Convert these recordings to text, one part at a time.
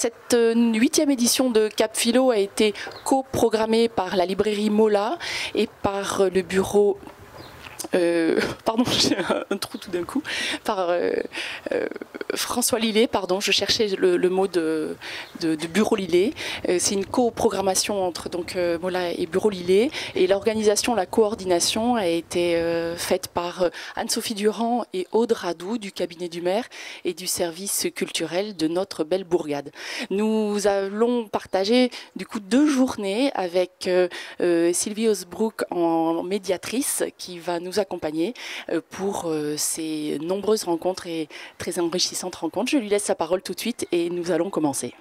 Cette 8e édition de Cap Philo a été coprogrammée par la librairie Mola et par le bureau... pardon, j'ai un trou tout d'un coup. Par François Lillet, pardon, je cherchais le mot de Bureau Lillet. C'est une coprogrammation entre donc Mola et Bureau Lillet. Et l'organisation, la coordination a été faite par Anne-Sophie Durand et Aude Radou du cabinet du maire et du service culturel de notre belle bourgade. Nous allons partager du coup 2 journées avec Sylvie Osbrook en médiatrice qui va nous accompagner pour ces nombreuses rencontres et très enrichissantes rencontres. Je lui laisse sa parole tout de suite et nous allons commencer.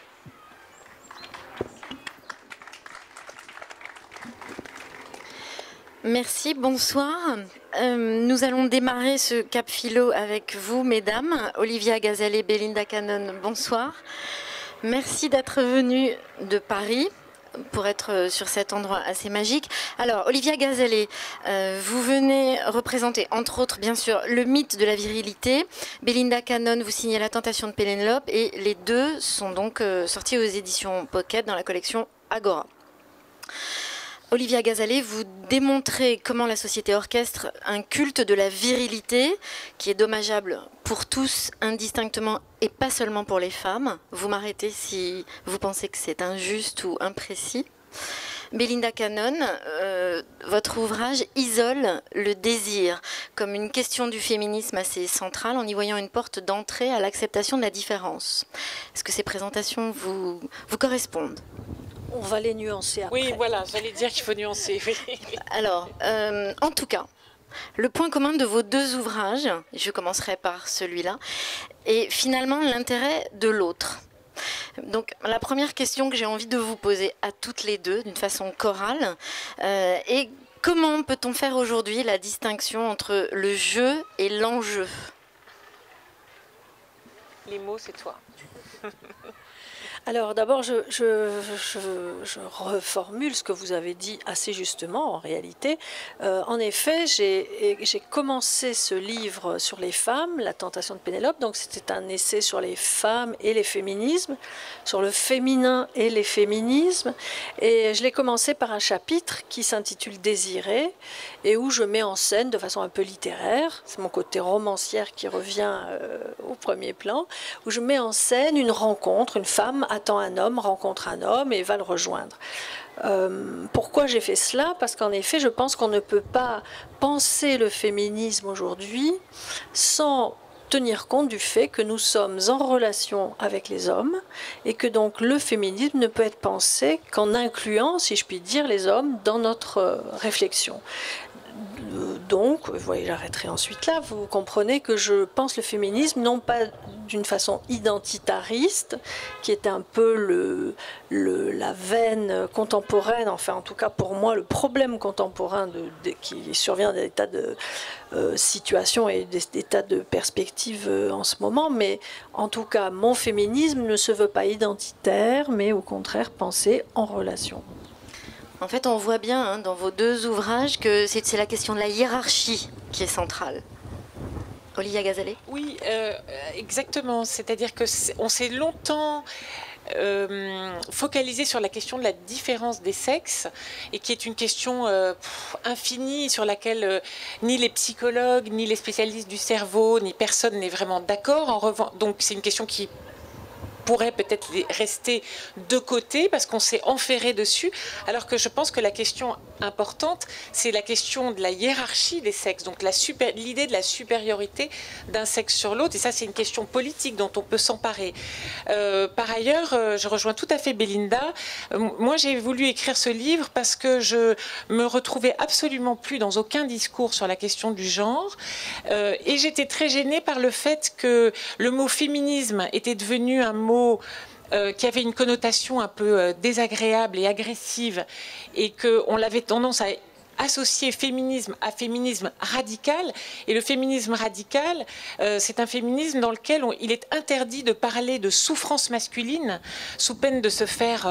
Merci, bonsoir. Nous allons démarrer ce Cap Philo avec vous, mesdames. Olivia Gazelle et Belinda Cannon, bonsoir. Merci d'être venues de Paris pour être sur cet endroit assez magique. Alors, Olivia Gazelle, vous venez représenter, entre autres, bien sûr, le mythe de la virilité. Belinda Cannon, vous signez La Tentation de Pénélope, et les deux sont donc sortis aux éditions Pocket dans la collection Agora. Olivia Gazelle, vous démontrez comment la société orchestre un culte de la virilité qui est dommageable pour tous indistinctement et pas seulement pour les femmes. Vous m'arrêtez si vous pensez que c'est injuste ou imprécis. Belinda Cannon, votre ouvrage isole le désir comme une question du féminisme assez centrale en y voyant une porte d'entrée à l'acceptation de la différence. Est-ce que ces présentations vous correspondent ? On va les nuancer après. Oui, voilà, j'allais dire qu'il faut nuancer. Alors, en tout cas, le point commun de vos 2 ouvrages, je commencerai par celui-là, est finalement l'intérêt de l'autre. Donc, la première question que j'ai envie de vous poser à toutes les deux, d'une façon chorale, est comment peut-on faire aujourd'hui la distinction entre le jeu et l'enjeu ? Les mots, c'est toi. Alors d'abord, je reformule ce que vous avez dit assez justement en réalité. En effet, j'ai commencé ce livre sur les femmes, La Tentation de Pénélope, donc c'était un essai sur les femmes et les féminismes, sur le féminin et les féminismes, et je l'ai commencé par un chapitre qui s'intitule Désirée, et où je mets en scène de façon un peu littéraire, c'est mon côté romancière qui revient au premier plan, où je mets en scène une rencontre, une femme attend un homme, rencontre un homme et va le rejoindre. Pourquoi j'ai fait cela ? Parce qu'en effet, je pense qu'on ne peut pas penser le féminisme aujourd'hui sans tenir compte du fait que nous sommes en relation avec les hommes et que donc le féminisme ne peut être pensé qu'en incluant, si je puis dire, les hommes dans notre réflexion. Donc, vous voyez, j'arrêterai ensuite là, vous comprenez que je pense le féminisme non pas d'une façon identitariste, qui est un peu la veine contemporaine, enfin en tout cas pour moi le problème contemporain qui survient des tas de situations et des tas de perspectives en ce moment, mais en tout cas mon féminisme ne se veut pas identitaire, mais au contraire pensé en relation. En fait, on voit bien dans vos 2 ouvrages que c'est la question de la hiérarchie qui est centrale. Olivia Gazelle ? Oui, exactement. C'est-à-dire qu'on s'est longtemps focalisé sur la question de la différence des sexes et qui est une question infinie sur laquelle ni les psychologues, ni les spécialistes du cerveau, ni personne n'est vraiment d'accord. En revanche, donc c'est une question qui pourrait peut-être rester de côté parce qu'on s'est enferré dessus, alors que je pense que la question importante, c'est la question de la hiérarchie des sexes, donc l'idée de la supériorité d'un sexe sur l'autre, et ça c'est une question politique dont on peut s'emparer. Par ailleurs, je rejoins tout à fait Belinda. Moi j'ai voulu écrire ce livre parce que je me retrouvais absolument plus dans aucun discours sur la question du genre, et j'étais très gênée par le fait que le mot féminisme était devenu un mot qui avait une connotation un peu désagréable et agressive, et qu'on avait tendance à associer féminisme à féminisme radical. Et le féminisme radical, c'est un féminisme dans lequel il est interdit de parler de souffrance masculine sous peine de se faire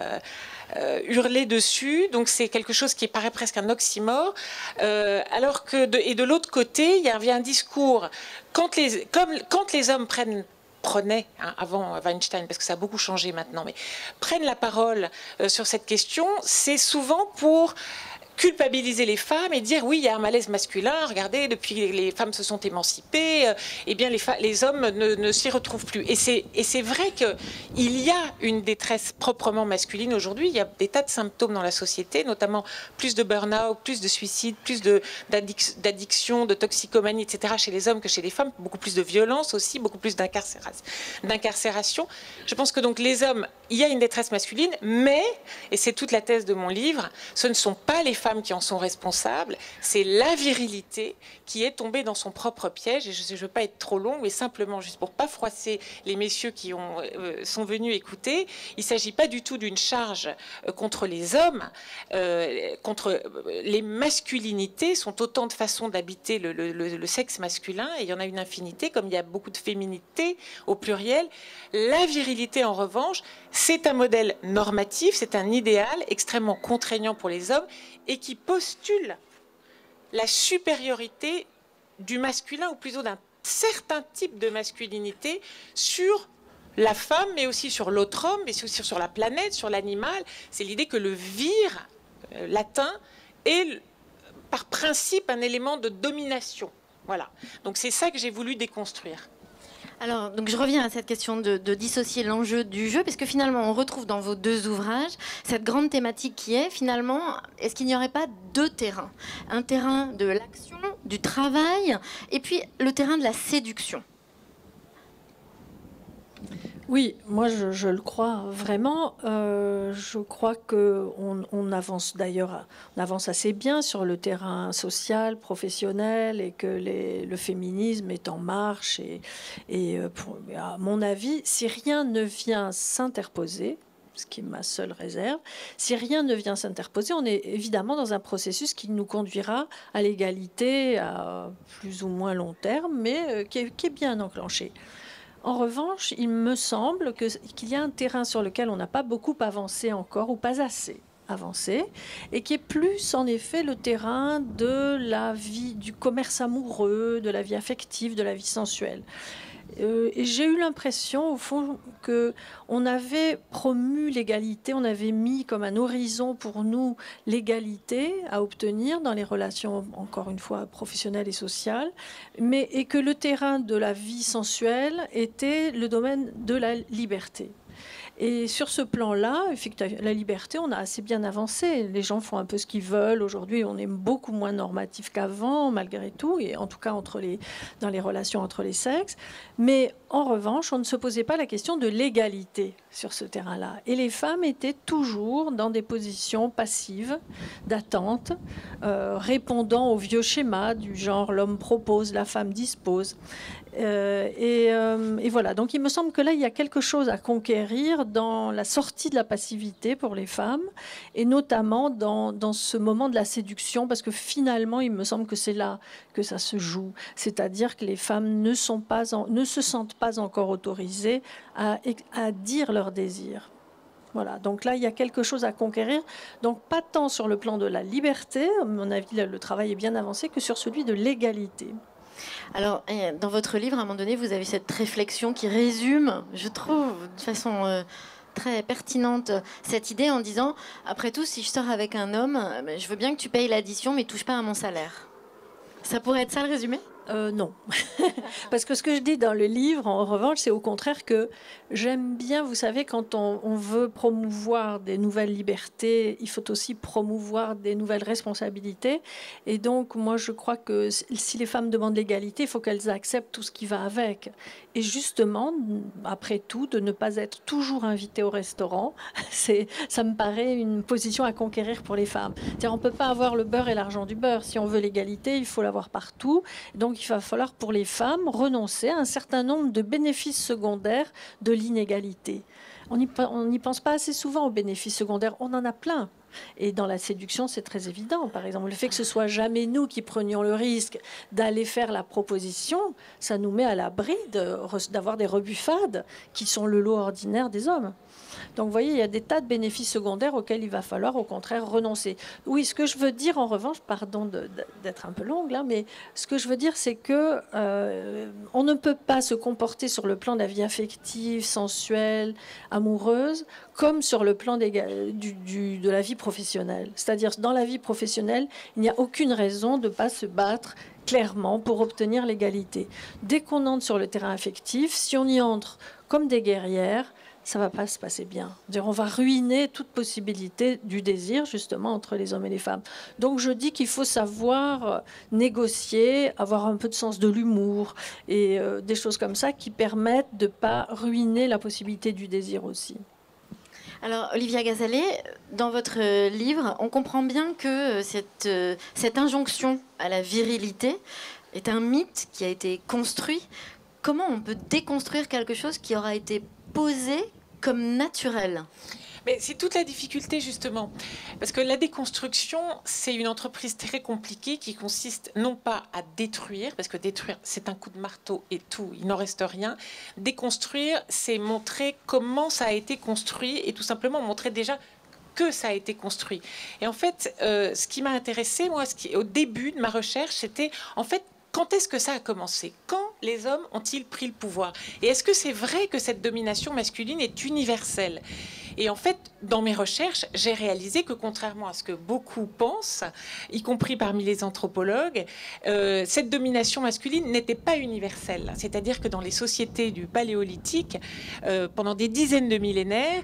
hurler dessus. Donc c'est quelque chose qui paraît presque un oxymore. Alors que de l'autre côté, il y avait un discours quand les hommes prennent prenaient avant Weinstein, parce que ça a beaucoup changé maintenant, mais prennent la parole sur cette question, c'est souvent pour culpabiliser les femmes et dire oui, il y a un malaise masculin, regardez, depuis que les femmes se sont émancipées, eh bien les hommes ne s'y retrouvent plus. Et c'est vrai qu'il y a une détresse proprement masculine aujourd'hui, il y a des tas de symptômes dans la société, notamment plus de burn-out, plus de suicide, plus d'addiction, de toxicomanie, etc. chez les hommes que chez les femmes, beaucoup plus de violence aussi, beaucoup plus d'incarcération. Je pense que donc les hommes, il y a une détresse masculine, mais, et c'est toute la thèse de mon livre, ce ne sont pas les femmes qui en sont responsables, c'est la virilité qui est tombée dans son propre piège. Et je ne veux pas être trop longue, mais simplement, juste pour ne pas froisser les messieurs qui sont venus écouter, il ne s'agit pas du tout d'une charge contre les hommes, contre les masculinités sont autant de façons d'habiter le sexe masculin, et il y en a une infinité, comme il y a beaucoup de féminité au pluriel. La virilité, en revanche, c'est un modèle normatif, c'est un idéal extrêmement contraignant pour les hommes, et qui postule la supériorité du masculin, ou plutôt d'un certain type de masculinité, sur la femme, mais aussi sur l'autre homme, mais aussi sur la planète, sur l'animal. C'est l'idée que le vir latin est, par principe, un élément de domination. Voilà. Donc c'est ça que j'ai voulu déconstruire. Alors, donc je reviens à cette question de dissocier l'enjeu du jeu, parce que finalement, on retrouve dans vos deux ouvrages cette grande thématique qui est, finalement, est-ce qu'il n'y aurait pas deux terrains? Un terrain de l'action, du travail, et puis le terrain de la séduction. Oui, moi je le crois vraiment. Je crois qu'on avance d'ailleurs, on avance assez bien sur le terrain social, professionnel, et que le féminisme est en marche. Et à mon avis, si rien ne vient s'interposer, ce qui est ma seule réserve, si rien ne vient s'interposer, on est évidemment dans un processus qui nous conduira à l'égalité à plus ou moins long terme, mais qui est bien enclenché. En revanche, il me semble qu'il y a un terrain sur lequel on n'a pas beaucoup avancé encore, ou pas assez avancé, et qui est plus en effet le terrain de la vie, du commerce amoureux, de la vie affective, de la vie sensuelle. Et j'ai eu l'impression, au fond, qu'on avait promu l'égalité, on avait mis comme un horizon pour nous l'égalité à obtenir dans les relations, encore une fois, professionnelles et sociales, et que le terrain de la vie sensuelle était le domaine de la liberté. Et sur ce plan-là, effectivement, la liberté, on a assez bien avancé. Les gens font un peu ce qu'ils veulent. Aujourd'hui, on est beaucoup moins normatif qu'avant, malgré tout, et en tout cas dans les relations entre les sexes. Mais en revanche, on ne se posait pas la question de l'égalité sur ce terrain-là. Et les femmes étaient toujours dans des positions passives, d'attente, répondant aux vieux schémas du genre l'homme propose, la femme dispose. Et voilà, donc il me semble que là, il y a quelque chose à conquérir dans la sortie de la passivité pour les femmes, et notamment dans ce moment de la séduction, parce que finalement, il me semble que c'est là que ça se joue. C'est-à-dire que les femmes ne se sentent pas encore autorisées à dire leur désir. Voilà, donc là, il y a quelque chose à conquérir. Donc, pas tant sur le plan de la liberté, à mon avis, le travail est bien avancé, que sur celui de l'égalité. Alors, dans votre livre, à un moment donné, vous avez cette réflexion qui résume, je trouve, de façon très pertinente, cette idée en disant, après tout, si je sors avec un homme, je veux bien que tu payes l'addition, mais touche pas à mon salaire. Ça pourrait être ça le résumé ? Non. Parce que ce que je dis dans le livre, en revanche, c'est au contraire que j'aime bien, vous savez, quand on veut promouvoir des nouvelles libertés, il faut aussi promouvoir des nouvelles responsabilités. Et donc, moi, je crois que si les femmes demandent l'égalité, il faut qu'elles acceptent tout ce qui va avec. Et justement, après tout, de ne pas être toujours invitées au restaurant, ça me paraît une position à conquérir pour les femmes. C'est-à-dire, on ne peut pas avoir le beurre et l'argent du beurre. Si on veut l'égalité, il faut l'avoir partout. Donc, il va falloir pour les femmes renoncer à un certain nombre de bénéfices secondaires de l'inégalité. On n'y pense pas assez souvent aux bénéfices secondaires. On en a plein. Et dans la séduction, c'est très évident. Par exemple, le fait que ce soit jamais nous qui prenions le risque d'aller faire la proposition, ça nous met à l'abri d'avoir des rebuffades qui sont le lot ordinaire des hommes. Donc, vous voyez, il y a des tas de bénéfices secondaires auxquels il va falloir, au contraire, renoncer. Oui, ce que je veux dire, en revanche, pardon d'être un peu longue là, mais ce que je veux dire, c'est que on ne peut pas se comporter sur le plan de la vie affective, sensuelle, amoureuse, comme sur le plan de la vie professionnelle. C'est-à-dire, dans la vie professionnelle, il n'y a aucune raison de ne pas se battre clairement pour obtenir l'égalité. Dès qu'on entre sur le terrain affectif, si on y entre comme des guerrières, ça ne va pas se passer bien. On va ruiner toute possibilité du désir, justement, entre les hommes et les femmes. Donc, je dis qu'il faut savoir négocier, avoir un peu de sens de l'humour et des choses comme ça qui permettent de ne pas ruiner la possibilité du désir aussi. Alors, Olivia Gazalet, dans votre livre, on comprend bien que cette injonction à la virilité est un mythe qui a été construit. Comment on peut déconstruire quelque chose qui aura été posé comme naturel? Mais c'est toute la difficulté, justement. Parce que la déconstruction, c'est une entreprise très compliquée qui consiste non pas à détruire, parce que détruire, c'est un coup de marteau et tout, il n'en reste rien. Déconstruire, c'est montrer comment ça a été construit et tout simplement montrer déjà que ça a été construit. Et en fait, ce qui m'a intéressée, moi, au début de ma recherche, c'était en fait, quand est-ce que ça a commencé? Quand les hommes ont-ils pris le pouvoir? Et est-ce que c'est vrai que cette domination masculine est universelle? Et en fait, dans mes recherches, j'ai réalisé que contrairement à ce que beaucoup pensent, y compris parmi les anthropologues, cette domination masculine n'était pas universelle. C'est-à-dire que dans les sociétés du Paléolithique, pendant des dizaines de millénaires,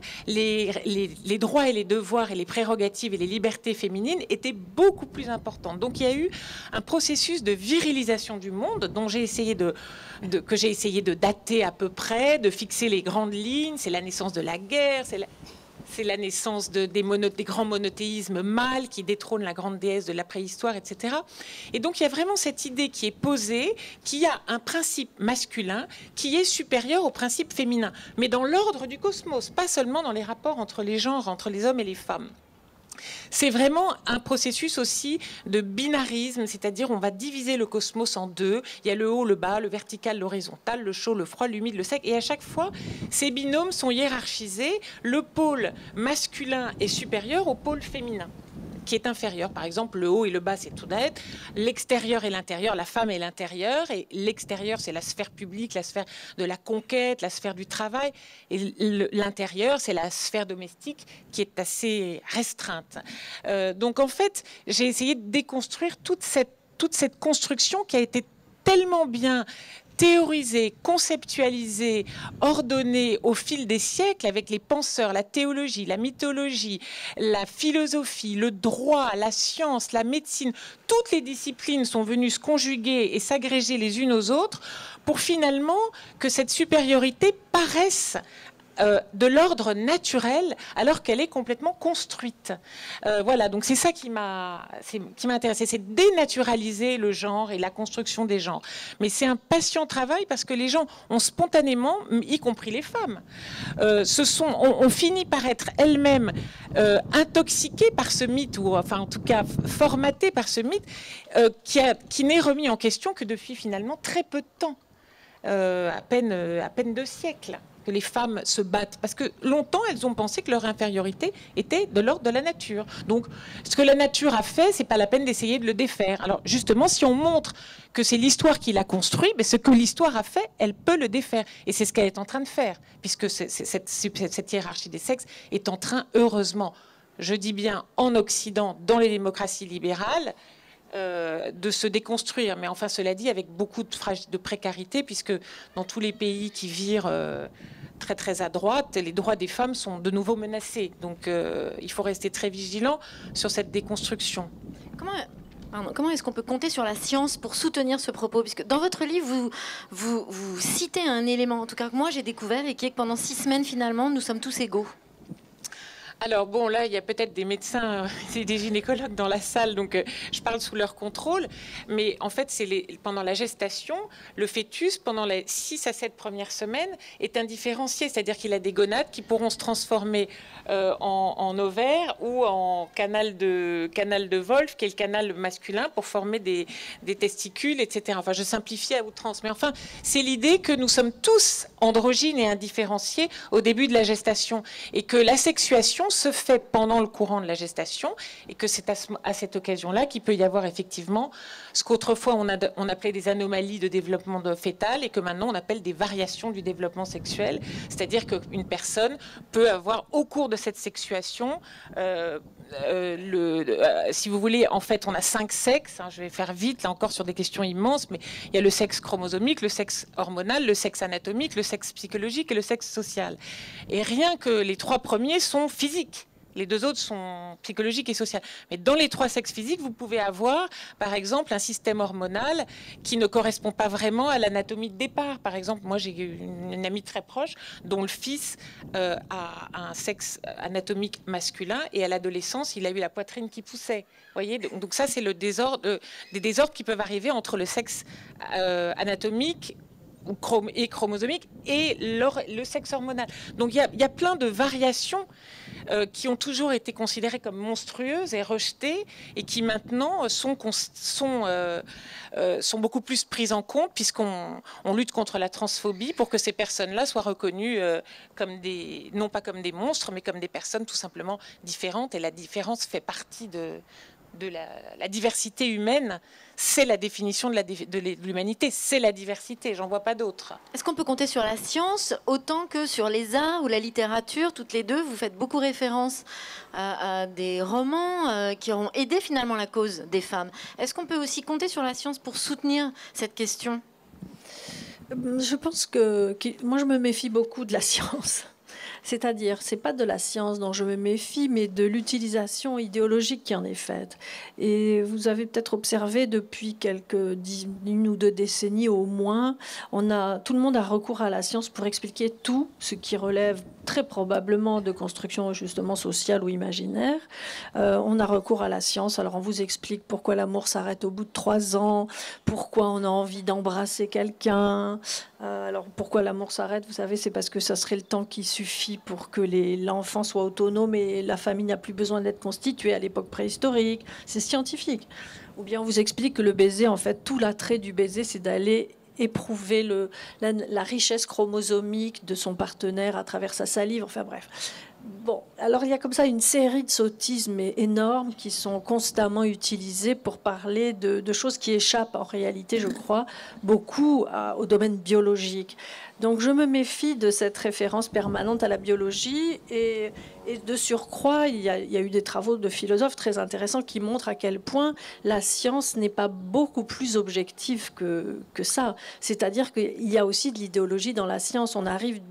les droits et les devoirs et les prérogatives et les libertés féminines étaient beaucoup plus importantes. Donc il y a eu un processus de virilisation du monde dont j'ai essayé que j'ai essayé de dater à peu près, de fixer les grandes lignes. C'est la naissance de la guerre, c'est la naissance des grands monothéismes mâles qui détrônent la grande déesse de la préhistoire, etc. Et donc il y a vraiment cette idée qui est posée, qu'il y a un principe masculin qui est supérieur au principe féminin, mais dans l'ordre du cosmos, pas seulement dans les rapports entre les genres, entre les hommes et les femmes. C'est vraiment un processus aussi de binarisme, c'est-à-dire on va diviser le cosmos en deux. Il y a le haut, le bas, le vertical, l'horizontal, le chaud, le froid, l'humide, le sec. Et à chaque fois, ces binômes sont hiérarchisés. Le pôle masculin est supérieur au pôle féminin, qui est inférieur. Par exemple, le haut et le bas, c'est tout net. L'extérieur et l'intérieur, la femme est l'intérieur. Et l'extérieur, c'est la sphère publique, la sphère de la conquête, la sphère du travail. Et l'intérieur, c'est la sphère domestique qui est assez restreinte. Donc, en fait, j'ai essayé de déconstruire toute cette construction qui a été tellement bien théorisé, conceptualisé, ordonné au fil des siècles avec les penseurs, la théologie, la mythologie, la philosophie, le droit, la science, la médecine. Toutes les disciplines sont venues se conjuguer et s'agréger les unes aux autres pour finalement que cette supériorité paraisse de l'ordre naturel alors qu'elle est complètement construite. Voilà, donc c'est ça qui m'a intéressé, c'est dénaturaliser le genre et la construction des genres. Mais c'est un patient travail parce que les gens ont spontanément, y compris les femmes, on finit par être elles-mêmes intoxiquées par ce mythe, ou enfin en tout cas formatées par ce mythe qui n'est remis en question que depuis finalement très peu de temps, à peine 2 siècles. Que les femmes se battent, parce que longtemps elles ont pensé que leur infériorité était de l'ordre de la nature. Donc ce que la nature a fait, c'est pas la peine d'essayer de le défaire. Alors justement, si on montre que c'est l'histoire qui l'a construit, mais ce que l'histoire a fait, elle peut le défaire. Et c'est ce qu'elle est en train de faire, puisque cette hiérarchie des sexes est en train, heureusement, je dis bien en Occident, dans les démocraties libérales, de se déconstruire. Mais enfin, cela dit, avec beaucoup de précarité, puisque dans tous les pays qui virent très très à droite, les droits des femmes sont de nouveau menacés. Donc il faut rester très vigilant sur cette déconstruction. Comment est-ce qu'on peut compter sur la science pour soutenir ce propos? Puisque dans votre livre, vous citez un élément, en tout cas que moi j'ai découvert, et qui est que pendant 6 semaines, finalement, nous sommes tous égaux. Alors bon, là, il y a peut-être des médecins et des gynécologues dans la salle, donc je parle sous leur contrôle. Mais en fait, pendant la gestation, le fœtus, pendant les 6 à 7 premières semaines, est indifférencié. C'est-à-dire qu'il a des gonades qui pourront se transformer en ovaire ou en canal de Wolff, qui est le canal masculin, pour former des testicules, etc. Enfin, je simplifie à outrance. Mais enfin, c'est l'idée que nous sommes tous androgynes et indifférenciés au début de la gestation. Et que la sexuation se fait pendant le courant de la gestation et que c'est à cette occasion-là qu'il peut y avoir effectivement ce qu'autrefois on appelait des anomalies de développement fœtal et que maintenant on appelle des variations du développement sexuel. C'est-à-dire qu'une personne peut avoir au cours de cette sexuation, si vous voulez, en fait on a 5 sexes, je vais faire vite là encore sur des questions immenses, mais il y a le sexe chromosomique, le sexe hormonal, le sexe anatomique, le sexe psychologique et le sexe social. Et rien que les 3 premiers sont physiques. Les 2 autres sont psychologiques et sociaux. Mais dans les 3 sexes physiques, vous pouvez avoir, par exemple, un système hormonal qui ne correspond pas vraiment à l'anatomie de départ. Par exemple, moi, j'ai une amie très proche dont le fils a un sexe anatomique masculin et à l'adolescence, il a eu la poitrine qui poussait. Vous voyez, donc ça, c'est des désordres qui peuvent arriver entre le sexe anatomique et chromosomique et le sexe hormonal. Donc il y a plein de variations qui ont toujours été considérées comme monstrueuses et rejetées et qui maintenant sont beaucoup plus prises en compte puisqu'on lutte contre la transphobie pour que ces personnes-là soient reconnues non pas comme des monstres mais comme des personnes tout simplement différentes, et la différence fait partie de la diversité humaine. C'est la définition de l'humanité, c'est la diversité, j'en vois pas d'autre. Est-ce qu'on peut compter sur la science autant que sur les arts ou la littérature? Toutes les deux, vous faites beaucoup référence à des romans qui ont aidé finalement la cause des femmes. Est-ce qu'on peut aussi compter sur la science pour soutenir cette question? Je pense que moi je me méfie beaucoup de la science. C'est-à-dire, c'est pas de la science dont je me méfie, mais de l'utilisation idéologique qui en est faite. Et vous avez peut-être observé depuis une ou 2 décennies au moins, tout le monde a recours à la science pour expliquer tout, ce qui relève très probablement de construction justement sociale ou imaginaire. On a recours à la science. Alors on vous explique pourquoi l'amour s'arrête au bout de 3 ans, pourquoi on a envie d'embrasser quelqu'un. Alors pourquoi l'amour s'arrête? Vous savez, c'est parce que ça serait le temps qui suffit pour que l'enfant soit autonome et la famille n'a plus besoin d'être constituée à l'époque préhistorique. C'est scientifique. Ou bien on vous explique que le baiser, en fait, tout l'attrait du baiser, c'est d'aller éprouver la richesse chromosomique de son partenaire à travers sa salive. Enfin bref. Bon, alors il y a comme ça une série de sottismes énormes qui sont constamment utilisés pour parler de choses qui échappent en réalité, je crois, beaucoup au domaine biologique. Donc je me méfie de cette référence permanente à la biologie et de surcroît, il y a eu des travaux de philosophes très intéressants qui montrent à quel point la science n'est pas beaucoup plus objective que ça. C'est-à-dire qu'il y a aussi de l'idéologie dans la science. On arrive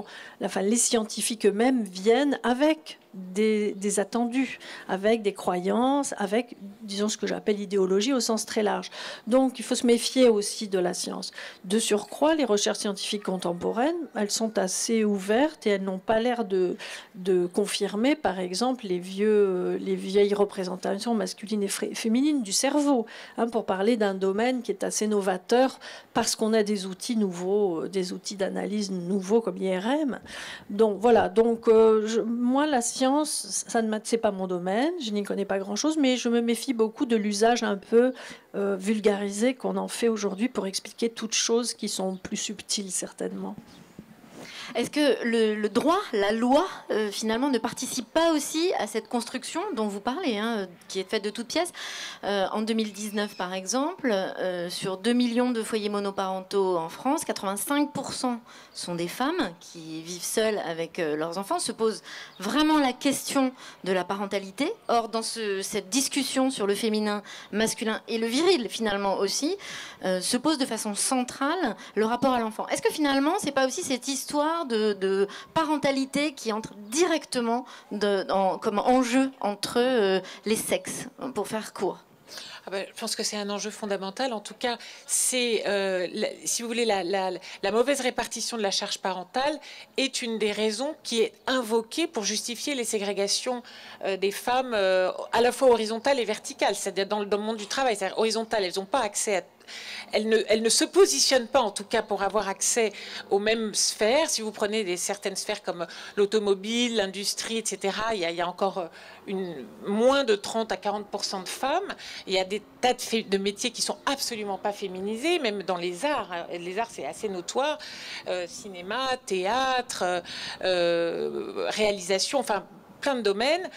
les scientifiques eux-mêmes viennent avec des attendus, avec des croyances, avec, disons, ce que j'appelle l'idéologie au sens très large. Donc, il faut se méfier aussi de la science. De surcroît, les recherches scientifiques contemporaines, elles sont assez ouvertes et elles n'ont pas l'air de confirmer, par exemple, les vieilles représentations masculines et féminines du cerveau, pour parler d'un domaine qui est assez novateur parce qu'on a des outils nouveaux, des outils d'analyse nouveaux comme l'IRM. Donc, voilà. Donc, moi, la science, c'est pas mon domaine, je n'y connais pas grand-chose, mais je me méfie beaucoup de l'usage un peu vulgarisé qu'on en fait aujourd'hui pour expliquer toutes choses qui sont plus subtiles, certainement. Est-ce que le droit, la loi, finalement, ne participe pas aussi à cette construction dont vous parlez, qui est faite de toutes pièces? En 2019, par exemple, sur 2 millions de foyers monoparentaux en France, 85% sont des femmes qui vivent seules avec leurs enfants. Se pose vraiment la question de la parentalité. Or, dans cette discussion sur le féminin, masculin et le viril, finalement aussi, se pose de façon centrale le rapport à l'enfant. Est-ce que finalement, c'est pas aussi cette histoire de parentalité qui entre directement comme enjeu entre les sexes, pour faire court? Je pense que c'est un enjeu fondamental. En tout cas, c'est, si vous voulez, la mauvaise répartition de la charge parentale est une des raisons qui est invoquée pour justifier les ségrégations des femmes à la fois horizontales et verticales, c'est-à-dire dans le monde du travail. C'est-à-dire horizontales, elles n'ont pas accès à... Elles ne se positionnent pas, en tout cas, pour avoir accès aux mêmes sphères. Si vous prenez certaines sphères comme l'automobile, l'industrie, etc., il y a encore moins de 30 à 40% de femmes. Il y a des tas de métiers qui sont absolument pas féminisés, même dans les arts. Les arts, c'est assez notoire. Cinéma, théâtre, réalisation, enfin, plein de domaines.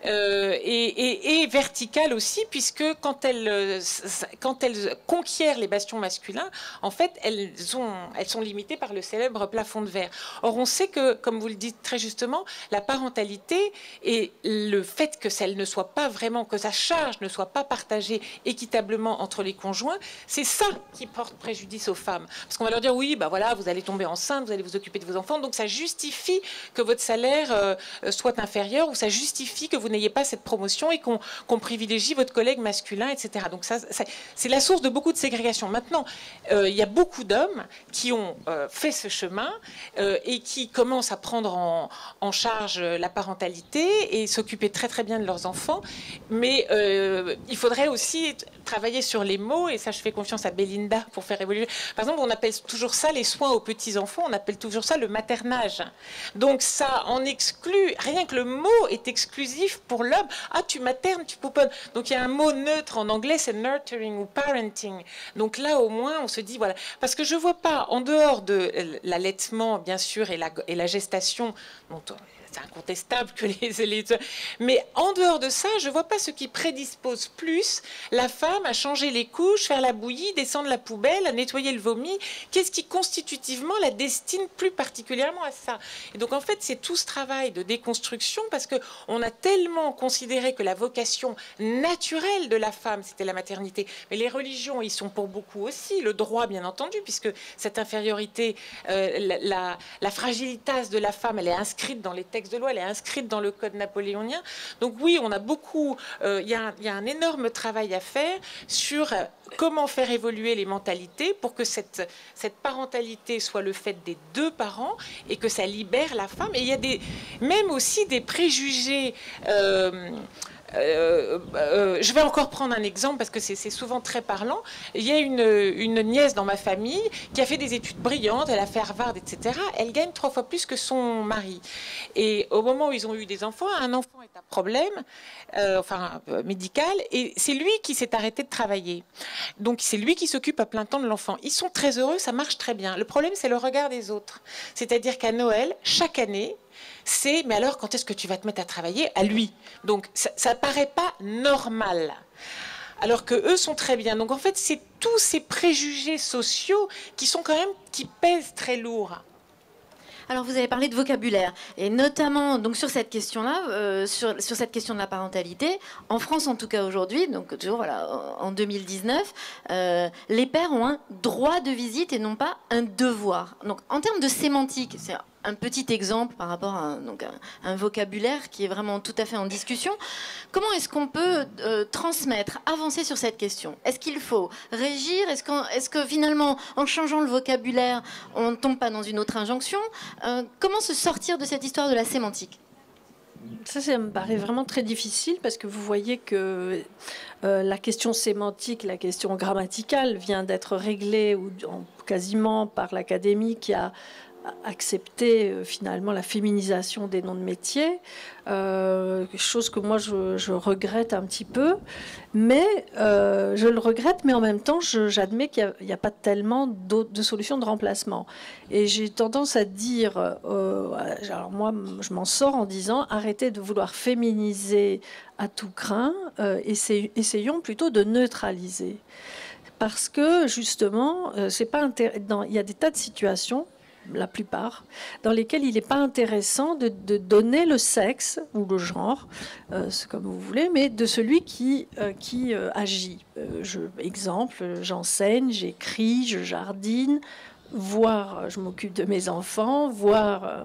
Et verticale aussi, puisque quand elles conquièrent les bastions masculins, en fait, elles sont limitées par le célèbre plafond de verre. Or, on sait que, comme vous le dites très justement, la parentalité et le fait que celle ne soit pas vraiment, que sa charge ne soit pas partagée équitablement entre les conjoints, c'est ça qui porte préjudice aux femmes. Parce qu'on va leur dire, oui, bah voilà, vous allez tomber enceinte, vous allez vous occuper de vos enfants, donc ça justifie que votre salaire soit inférieur, ou ça justifie que vous n'ayez pas cette promotion et qu'on privilégie votre collègue masculin, etc. Donc ça, c'est la source de beaucoup de ségrégation. Maintenant, il y a beaucoup d'hommes qui ont fait ce chemin et qui commencent à prendre en charge la parentalité et s'occuper très très bien de leurs enfants. Mais il faudrait aussi travailler sur les mots, et ça je fais confiance à Belinda pour faire évoluer. Par exemple, on appelle toujours ça les soins aux petits-enfants, on appelle toujours ça le maternage. Donc ça en exclut, rien que le mot est exclusif pour l'homme. Ah, tu maternes, tu pouponnes. Donc il y a un mot neutre en anglais, c'est nurturing ou parenting. Donc là, au moins, on se dit, voilà. Parce que je ne vois pas, en dehors de l'allaitement, bien sûr, et la gestation, dont c'est incontestable que mais en dehors de ça, je ne vois pas ce qui prédispose plus la femme à changer les couches, faire la bouillie, descendre la poubelle, à nettoyer le vomi. Qu'est-ce qui constitutivement la destine plus particulièrement à ça? Et donc en fait, c'est tout ce travail de déconstruction, parce qu'on a tellement considéré que la vocation naturelle de la femme, c'était la maternité. Mais les religions, ils sont pour beaucoup aussi, le droit bien entendu, puisque cette infériorité, la fragilitas de la femme, elle est inscrite dans les textes de loi, elle est inscrite dans le code napoléonien. Donc oui, on a beaucoup, il y a un énorme travail à faire sur comment faire évoluer les mentalités pour que cette parentalité soit le fait des deux parents et que ça libère la femme. Et il y a même aussi des préjugés. Je vais encore prendre un exemple parce que c'est souvent très parlant. Il y a une nièce dans ma famille qui a fait des études brillantes, elle a fait Harvard, etc. Elle gagne 3 fois plus que son mari. Et au moment où ils ont eu des enfants, un enfant est un problème, médical, et c'est lui qui s'est arrêté de travailler. Donc c'est lui qui s'occupe à plein temps de l'enfant. Ils sont très heureux, ça marche très bien. Le problème, c'est le regard des autres. C'est-à-dire qu'à Noël, chaque année, c'est, mais alors quand est-ce que tu vas te mettre à travailler? À lui. Donc ça paraît pas normal. Alors que eux sont très bien. Donc en fait, c'est tous ces préjugés sociaux qui pèsent très lourd. Alors vous avez parlé de vocabulaire, et notamment donc sur cette question-là, sur cette question de la parentalité, en France en tout cas aujourd'hui, donc toujours voilà, en 2019, les pères ont un droit de visite et non pas un devoir. Donc en termes de sémantique, c'est un petit exemple par rapport à un vocabulaire qui est vraiment tout à fait en discussion. Comment est-ce qu'on peut transmettre, avancer sur cette question? Est-ce qu'il faut régir? Est-ce que finalement, en changeant le vocabulaire, on ne tombe pas dans une autre injonction? Comment se sortir de cette histoire de la sémantique? Ça me paraît vraiment très difficile, parce que vous voyez que la question sémantique, la question grammaticale vient d'être réglée quasiment par l'Académie, qui a accepter finalement la féminisation des noms de métiers, chose que moi je regrette un petit peu, mais je le regrette, mais en même temps j'admets qu'il n'y a pas tellement de solutions de remplacement. Et j'ai tendance à dire, alors moi je m'en sors en disant arrêtez de vouloir féminiser à tout crin, essayons plutôt de neutraliser. Parce que justement, il y a des tas de situations, la plupart, dans lesquels il n'est pas intéressant de donner le sexe ou le genre, c'est comme vous voulez, mais de celui qui agit. Exemple, j'enseigne, j'écris, je jardine, voire je m'occupe de mes enfants, voire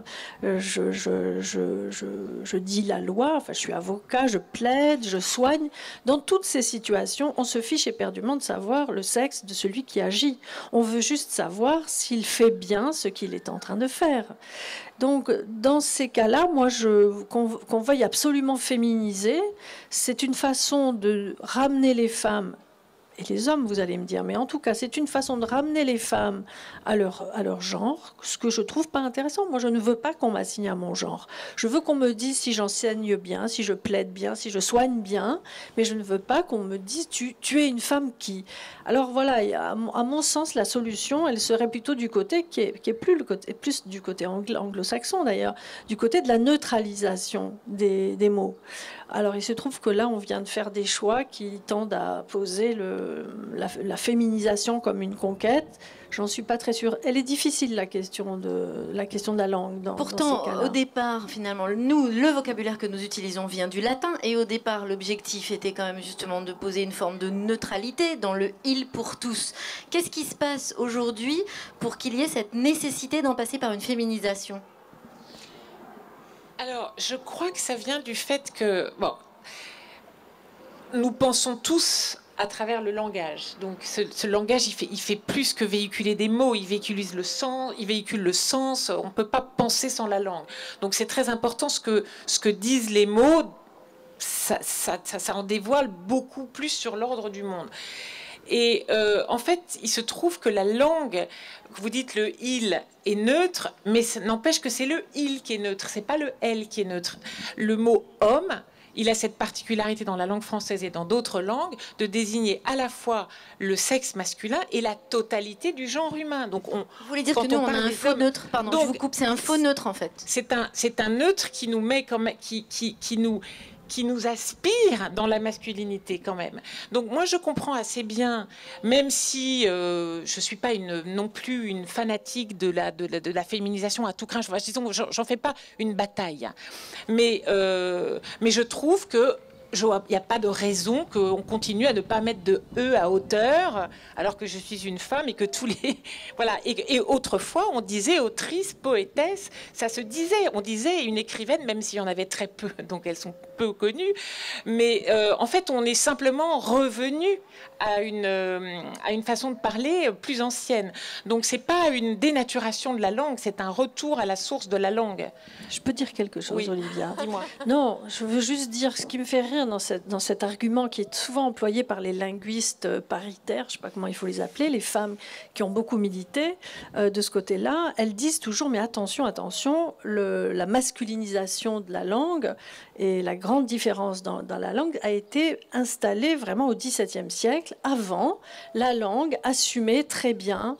je dis la loi, enfin je suis avocat, je plaide, je soigne. Dans toutes ces situations, on se fiche éperdument de savoir le sexe de celui qui agit. On veut juste savoir s'il fait bien ce qu'il est en train de faire. Donc, dans ces cas-là, moi, qu'on veuille absolument féminiser, c'est une façon de ramener les femmes et les hommes, vous allez me dire, mais en tout cas, c'est une façon de ramener les femmes à leur genre, ce que je trouve pas intéressant. Moi, je ne veux pas qu'on m'assigne à mon genre. Je veux qu'on me dise si j'enseigne bien, si je plaide bien, si je soigne bien, mais je ne veux pas qu'on me dise tu es une femme qui. Alors voilà, à mon sens, la solution, elle serait plutôt du côté qui est plus du côté anglo-saxon d'ailleurs, du côté de la neutralisation des mots. Alors, il se trouve que là, on vient de faire des choix qui tendent à poser la féminisation comme une conquête. J'en suis pas très sûre. Elle est difficile, la question de la langue. Pourtant, dans ces cas-là. au départ, finalement, le vocabulaire que nous utilisons vient du latin. Et au départ, l'objectif était quand même justement de poser une forme de neutralité dans le « il » pour tous. Qu'est-ce qui se passe aujourd'hui pour qu'il y ait cette nécessité d'en passer par une féminisation ? Alors, je crois que ça vient du fait que, nous pensons tous à travers le langage. Donc, ce langage, il fait plus que véhiculer des mots. Il véhicule le sens. On ne peut pas penser sans la langue. Donc, c'est très important ce que disent les mots. Ça en dévoile beaucoup plus sur l'ordre du monde. Et en fait, il se trouve que la langue, vous dites le « il » est neutre, mais ça n'empêche que c'est le « il » qui est neutre, c'est pas le « elle » qui est neutre. Le mot « homme », il a cette particularité dans la langue française et dans d'autres langues de désigner à la fois le sexe masculin et la totalité du genre humain. Donc vous voulez dire que nous, on a un faux neutre, pardon, donc, je vous coupe, c'est un faux neutre en fait. C'est un neutre qui nous met comme qui nous aspire dans la masculinité quand même. Donc moi je comprends assez bien, même si je suis pas non plus une fanatique de la féminisation à tout crin. Disons, j'en fais pas une bataille, mais je trouve que il n'y a pas de raison qu'on continue à ne pas mettre de E à hauteur, alors que je suis une femme et que tous les... Voilà. Et autrefois, on disait autrice, poétesse, ça se disait. On disait une écrivaine, même s'il y en avait très peu, donc elles sont peu connues. Mais en fait, on est simplement revenu à une façon de parler plus ancienne. Donc, c'est pas une dénaturation de la langue, c'est un retour à la source de la langue. Je peux dire quelque chose, oui. Olivia? Dis-moi. Non, je veux juste dire ce qui me fait rire dans cet argument qui est souvent employé par les linguistes paritaires, je ne sais pas comment il faut les appeler, les femmes qui ont beaucoup milité de ce côté-là, elles disent toujours, mais attention, la masculinisation de la langue et la grande différence dans la langue a été installée vraiment au XVIIe siècle. Avant, la langue assumait très bien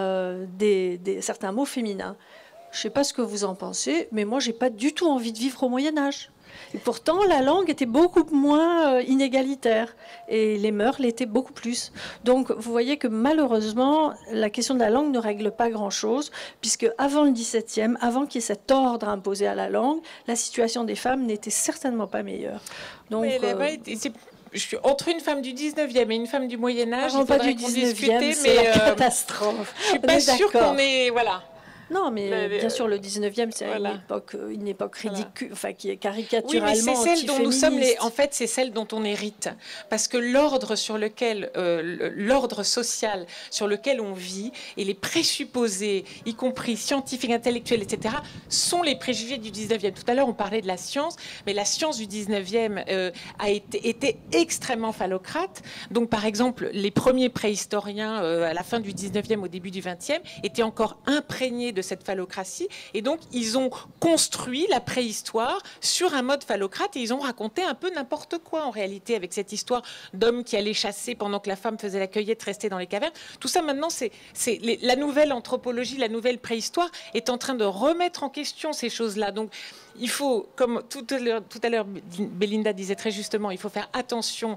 certains mots féminins. Je ne sais pas ce que vous en pensez, mais moi, je n'ai pas du tout envie de vivre au Moyen-Âge. Et pourtant, la langue était beaucoup moins inégalitaire et les mœurs l'étaient beaucoup plus. Donc, vous voyez que malheureusement, la question de la langue ne règle pas grand-chose, puisque avant le XVIIe, avant qu'il y ait cet ordre imposé à la langue, la situation des femmes n'était certainement pas meilleure. Donc, je suis entre une femme du 19e et une femme du Moyen-Âge. Pas du 19e, c'est la catastrophe. Je ne suis pas sûre qu'on est... Voilà. Non, mais bien sûr, le 19e, c'est voilà. une époque ridicule, enfin, qui est caricaturalement oui, mais c'est celle dont nous sommes en fait, c'est celle dont on hérite. Parce que l'ordre sur lequel, l'ordre social sur lequel on vit et les présupposés, y compris scientifiques, intellectuels, etc., sont les préjugés du 19e. Tout à l'heure, on parlait de la science, mais la science du 19e a été extrêmement phallocrate. Donc, par exemple, les premiers préhistoriens à la fin du 19e, au début du 20e, étaient encore imprégnés de cette phallocratie, et donc ils ont construit la préhistoire sur un mode phallocrate et ils ont raconté un peu n'importe quoi en réalité avec cette histoire d'hommes qui allaient chasser pendant que la femme faisait la cueillette, restait dans les cavernes. Tout ça maintenant, la nouvelle anthropologie, la nouvelle préhistoire est en train de remettre en question ces choses-là. Donc il faut, comme tout à l'heure Belinda disait très justement, il faut faire attention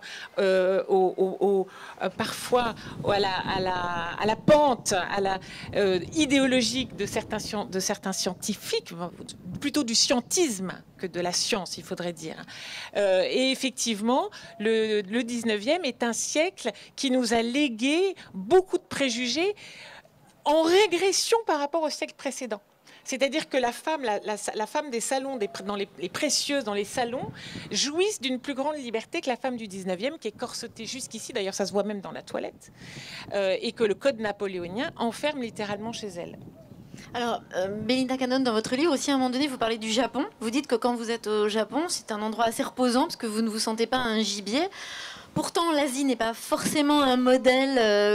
parfois à la pente, idéologique de certains scientifiques, plutôt du scientisme que de la science, il faudrait dire. Et effectivement, le 19e est un siècle qui nous a légué beaucoup de préjugés en régression par rapport au siècle précédent. C'est-à-dire que la femme des salons, dans les précieuses, dans les salons, jouissent d'une plus grande liberté que la femme du 19e, qui est corsetée jusqu'ici, d'ailleurs ça se voit même dans la toilette, et que le code napoléonien enferme littéralement chez elle. Alors, Belinda Cannon, dans votre livre aussi, à un moment donné, vous parlez du Japon. Vous dites que quand vous êtes au Japon, c'est un endroit assez reposant, parce que vous ne vous sentez pas un gibier. Pourtant, l'Asie n'est pas forcément un modèle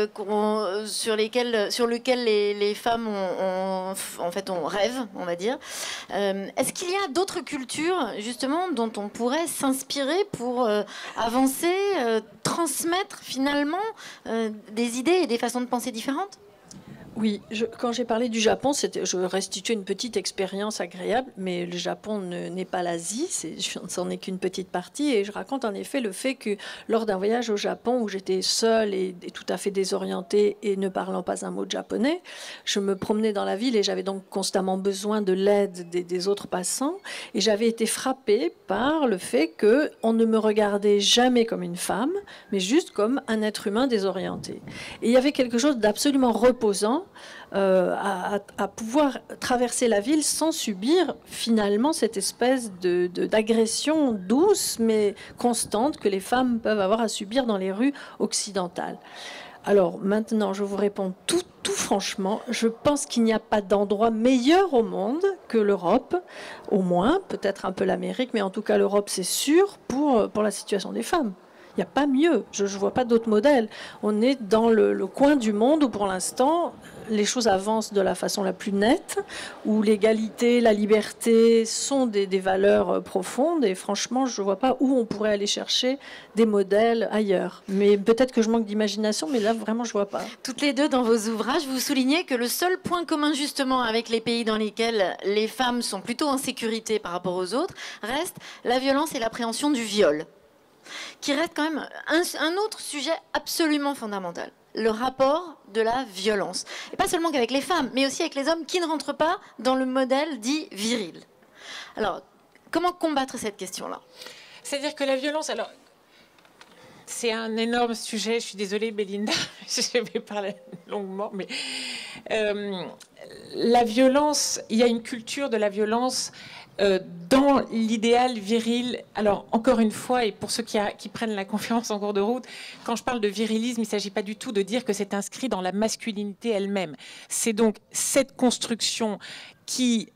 sur lequel les femmes on rêve, on va dire. Est-ce qu'il y a d'autres cultures, justement, dont on pourrait s'inspirer pour avancer, transmettre finalement des idées et des façons de penser différentes ? Oui, quand j'ai parlé du Japon, je restituais une petite expérience agréable, mais le Japon n'est pas l'Asie, c'en est qu'une petite partie. Et je raconte en effet le fait que lors d'un voyage au Japon où j'étais seule et tout à fait désorientée et ne parlant pas un mot de japonais, je me promenais dans la ville et j'avais donc constamment besoin de l'aide des autres passants. Et j'avais été frappée par le fait qu'on ne me regardait jamais comme une femme, mais juste comme un être humain désorienté. Et il y avait quelque chose d'absolument reposant à pouvoir traverser la ville sans subir finalement cette espèce d'agression douce mais constante que les femmes peuvent avoir à subir dans les rues occidentales. Alors maintenant, je vous réponds tout franchement, je pense qu'il n'y a pas d'endroit meilleur au monde que l'Europe, au moins, peut-être un peu l'Amérique, mais en tout cas l'Europe c'est sûr pour la situation des femmes. Il n'y a pas mieux, je ne vois pas d'autre modèle. On est dans le coin du monde où pour l'instant les choses avancent de la façon la plus nette, où l'égalité, la liberté sont des valeurs profondes et franchement je ne vois pas où on pourrait aller chercher des modèles ailleurs. Mais peut-être que je manque d'imagination, mais là vraiment je ne vois pas. Toutes les deux dans vos ouvrages, vous soulignez que le seul point commun justement avec les pays dans lesquels les femmes sont plutôt en sécurité par rapport aux autres reste la violence et l'appréhension du viol, qui reste quand même un autre sujet absolument fondamental, le rapport de la violence. Et pas seulement qu'avec les femmes, mais aussi avec les hommes qui ne rentrent pas dans le modèle dit viril. Alors, comment combattre cette question-là ? C'est-à-dire que la violence... Alors, c'est un énorme sujet, je suis désolée Belinda, je vais parler longuement, mais la violence, il y a une culture de la violence dans l'idéal viril. Alors, encore une fois, et pour ceux qui prennent la conférence en cours de route, quand je parle de virilisme, il ne s'agit pas du tout de dire que c'est inscrit dans la masculinité elle-même. C'est donc cette construction qui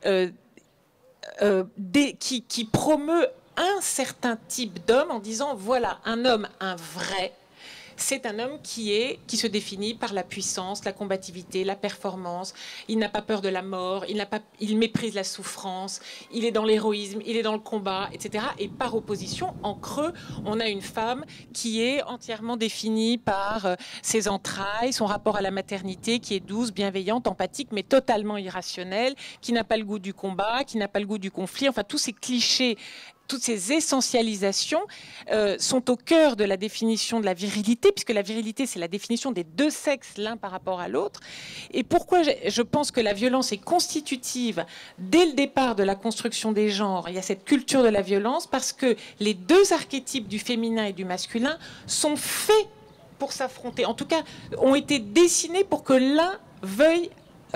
promeut un certain type d'homme en disant, voilà, un homme, un vrai, c'est un homme qui se définit par la puissance, la combativité, la performance. Il n'a pas peur de la mort, il méprise la souffrance, il est dans l'héroïsme, il est dans le combat, etc. Et par opposition, en creux, on a une femme qui est entièrement définie par ses entrailles, son rapport à la maternité, qui est douce, bienveillante, empathique, mais totalement irrationnelle, qui n'a pas le goût du combat, qui n'a pas le goût du conflit. Enfin, tous ces clichés, toutes ces essentialisations sont au cœur de la définition de la virilité, puisque la virilité, c'est la définition des deux sexes l'un par rapport à l'autre. Et pourquoi je pense que la violence est constitutive dès le départ de la construction des genres? Il y a cette culture de la violence parce que les deux archétypes du féminin et du masculin sont faits pour s'affronter. En tout cas, ont été dessinés pour que l'un veuille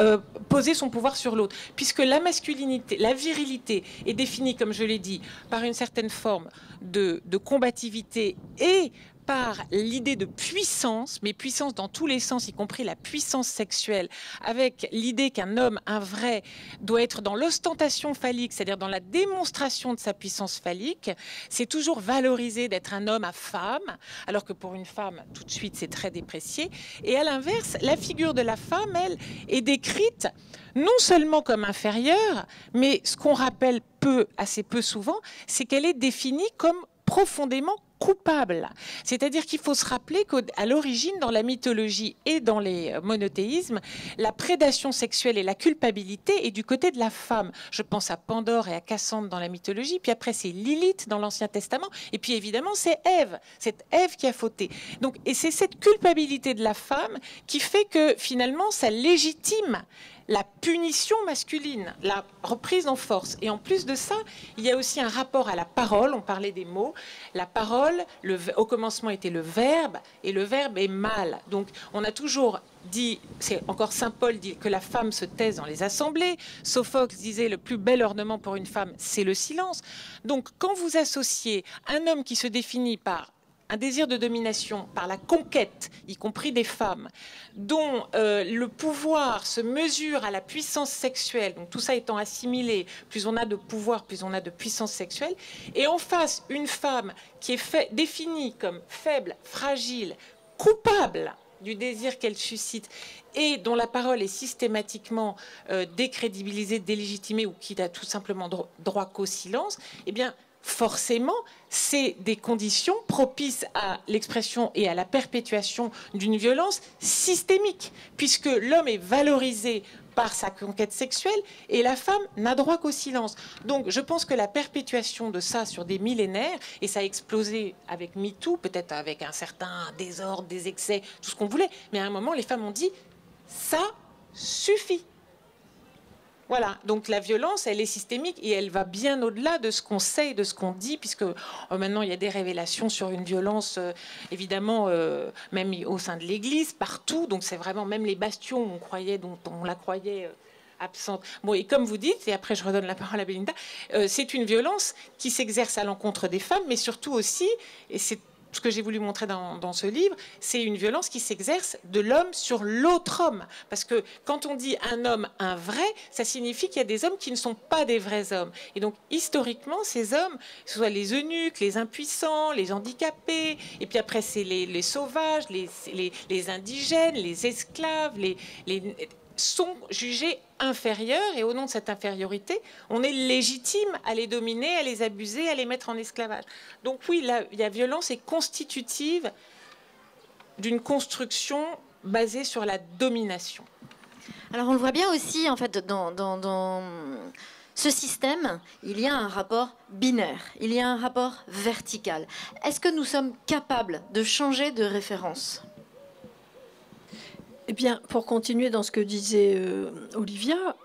poser son pouvoir sur l'autre, puisque la masculinité, la virilité est définie, comme je l'ai dit, par une certaine forme de combativité et par l'idée de puissance, mais puissance dans tous les sens, y compris la puissance sexuelle, avec l'idée qu'un homme, un vrai, doit être dans l'ostentation phallique, c'est-à-dire dans la démonstration de sa puissance phallique. C'est toujours valorisé d'être un homme à femme, alors que pour une femme, tout de suite, c'est très déprécié. Et à l'inverse, la figure de la femme, elle, est décrite non seulement comme inférieure, mais ce qu'on rappelle assez peu souvent, c'est qu'elle est définie comme profondément coupable. C'est-à-dire qu'il faut se rappeler qu'à l'origine, dans la mythologie et dans les monothéismes, la prédation sexuelle et la culpabilité est du côté de la femme. Je pense à Pandore et à Cassandre dans la mythologie, puis après c'est Lilith dans l'Ancien Testament, et puis évidemment c'est Ève qui a fauté. Donc, et c'est cette culpabilité de la femme qui fait que finalement ça légitime la punition masculine, la reprise en force. Et en plus de ça, il y a aussi un rapport à la parole, on parlait des mots, la parole parole, au commencement était le verbe, et le verbe est mâle. Donc on a toujours dit, c'est encore Saint Paul dit que la femme se taise dans les assemblées. Sophocle disait le plus bel ornement pour une femme, c'est le silence. Donc quand vous associez un homme qui se définit par un désir de domination, par la conquête, y compris des femmes, dont le pouvoir se mesure à la puissance sexuelle, donc tout ça étant assimilé, plus on a de pouvoir, plus on a de puissance sexuelle, et en face, une femme qui est définie comme faible, fragile, coupable du désir qu'elle suscite et dont la parole est systématiquement décrédibilisée, délégitimée ou qui n'a tout simplement droit qu'au silence, eh bien, forcément, c'est des conditions propices à l'expression et à la perpétuation d'une violence systémique, puisque l'homme est valorisé par sa conquête sexuelle et la femme n'a droit qu'au silence. Donc je pense que la perpétuation de ça sur des millénaires, et ça a explosé avec MeToo, peut-être avec un certain désordre, des excès, tout ce qu'on voulait, mais à un moment, les femmes ont dit « ça suffit ». Voilà, donc la violence, elle est systémique et elle va bien au-delà de ce qu'on sait et de ce qu'on dit, puisque maintenant il y a des révélations sur une violence, évidemment, même au sein de l'Église, partout. Donc c'est vraiment même les bastions où on croyait, dont on la croyait absente. Bon, et comme vous dites, et après je redonne la parole à Belinda, c'est une violence qui s'exerce à l'encontre des femmes, mais surtout aussi, et c'est ce que j'ai voulu montrer dans ce livre, c'est une violence qui s'exerce de l'homme sur l'autre homme. Parce que quand on dit un homme, un vrai, ça signifie qu'il y a des hommes qui ne sont pas des vrais hommes. Et donc, historiquement, ces hommes, que ce soit les eunuques, les impuissants, les handicapés, et puis après, c'est les sauvages, les indigènes, les esclaves, sont jugés inférieurs, et au nom de cette infériorité, on est légitime à les dominer, à les abuser, à les mettre en esclavage. Donc oui, la violence est constitutive d'une construction basée sur la domination. Alors on le voit bien aussi, en fait, dans ce système, il y a un rapport binaire, il y a un rapport vertical. Est-ce que nous sommes capables de changer de référence ? Eh bien, pour continuer dans ce que disait Olivia,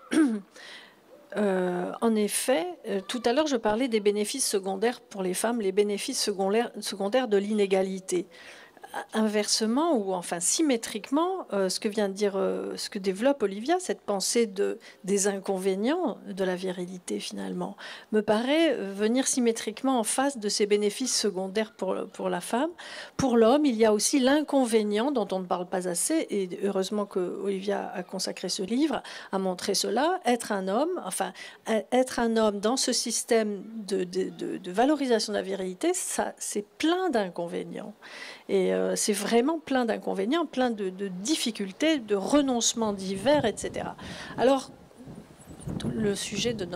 en effet, tout à l'heure, je parlais des bénéfices secondaires pour les femmes, les bénéfices secondaires de l'inégalité. Inversement, ou enfin symétriquement, ce que vient de dire, ce que développe Olivia, cette pensée des inconvénients de la virilité finalement, me paraît venir symétriquement en face de ces bénéfices secondaires pour la femme. Pour l'homme, il y a aussi l'inconvénient dont on ne parle pas assez, et heureusement que Olivia a consacré ce livre à montrer cela. Être un homme dans ce système de valorisation de la virilité, ça, c'est plein d'inconvénients. Et c'est vraiment plein d'inconvénients, plein de difficultés, de renoncements divers, etc. Alors, le sujet de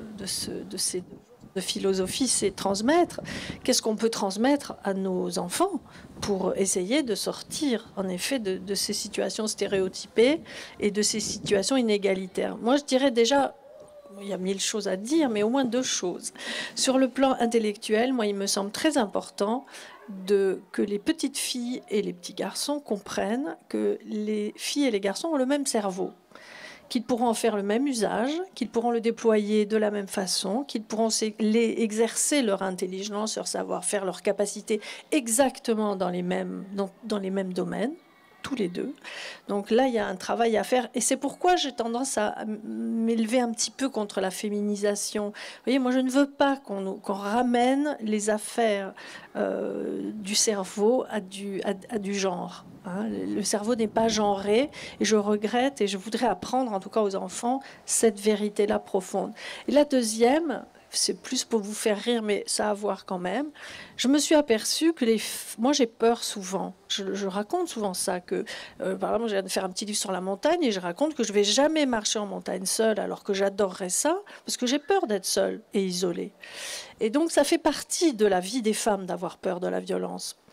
philosophie, c'est transmettre. Qu'est-ce qu'on peut transmettre à nos enfants pour essayer de sortir, en effet, de ces situations stéréotypées et de ces situations inégalitaires? Moi, je dirais déjà... Il y a 1000 choses à dire, mais au moins 2 choses. Sur le plan intellectuel, moi, il me semble très important que les petites filles et les petits garçons comprennent que les filles et les garçons ont le même cerveau, qu'ils pourront en faire le même usage, qu'ils pourront le déployer de la même façon, qu'ils pourront exercer leur intelligence, leur savoir-faire, leur capacité exactement dans les mêmes domaines, tous les deux. Donc là, il y a un travail à faire. Et c'est pourquoi j'ai tendance à m'élever un petit peu contre la féminisation. Vous voyez, moi, je ne veux pas qu'on ramène les affaires du cerveau à du genre. Hein. Le cerveau n'est pas genré. Et je regrette, et je voudrais apprendre, en tout cas aux enfants, cette vérité-là profonde. Et la deuxième... c'est plus pour vous faire rire, mais ça a à voir quand même. Je me suis aperçue que moi, j'ai peur souvent. Je raconte souvent ça, que par exemple, je viens de faire un petit livre sur la montagne et je raconte que je ne vais jamais marcher en montagne seule, alors que j'adorerais ça, parce que j'ai peur d'être seule et isolée. Et donc, ça fait partie de la vie des femmes d'avoir peur de la violence.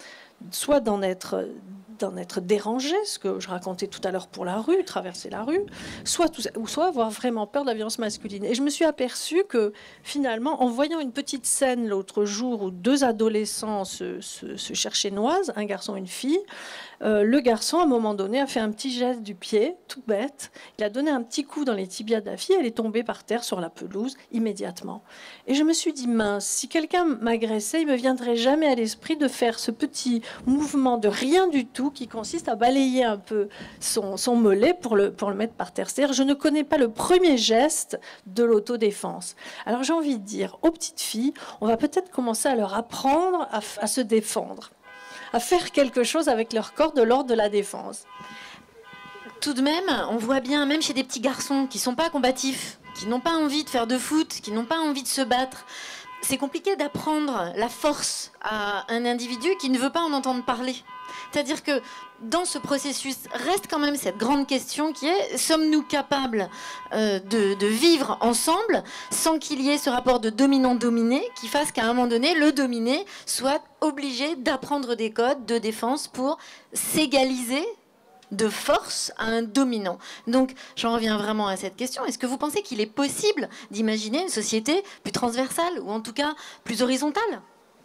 soit d'en être dérangé, ce que je racontais tout à l'heure pour la rue, traverser la rue, soit avoir vraiment peur de la violence masculine. Et je me suis aperçue que finalement, en voyant une petite scène l'autre jour où deux adolescents se cherchaient noises, un garçon et une fille, le garçon, à un moment donné, a fait un petit geste du pied, tout bête. Il a donné un petit coup dans les tibias de la fille, elle est tombée par terre sur la pelouse immédiatement. Et je me suis dit, mince, si quelqu'un m'agressait, il ne me viendrait jamais à l'esprit de faire ce petit mouvement de rien du tout qui consiste à balayer un peu son mollet pour le mettre par terre. C'est-à-dire, je ne connais pas le premier geste de l'autodéfense. Alors j'ai envie de dire, aux petites filles, on va peut-être commencer à leur apprendre à se défendre, à faire quelque chose avec leur corps de l'ordre de la défense. Tout de même, on voit bien, même chez des petits garçons qui ne sont pas combatifs, qui n'ont pas envie de faire de foot, qui n'ont pas envie de se battre, c'est compliqué d'apprendre la force à un individu qui ne veut pas en entendre parler. C'est-à-dire que dans ce processus reste quand même cette grande question qui est, sommes-nous capables de vivre ensemble sans qu'il y ait ce rapport de dominant-dominé qui fasse qu'à un moment donné, le dominé soit obligé d'apprendre des codes de défense pour s'égaliser de force à un dominant. Donc, j'en reviens vraiment à cette question. Est-ce que vous pensez qu'il est possible d'imaginer une société plus transversale ou en tout cas plus horizontale ?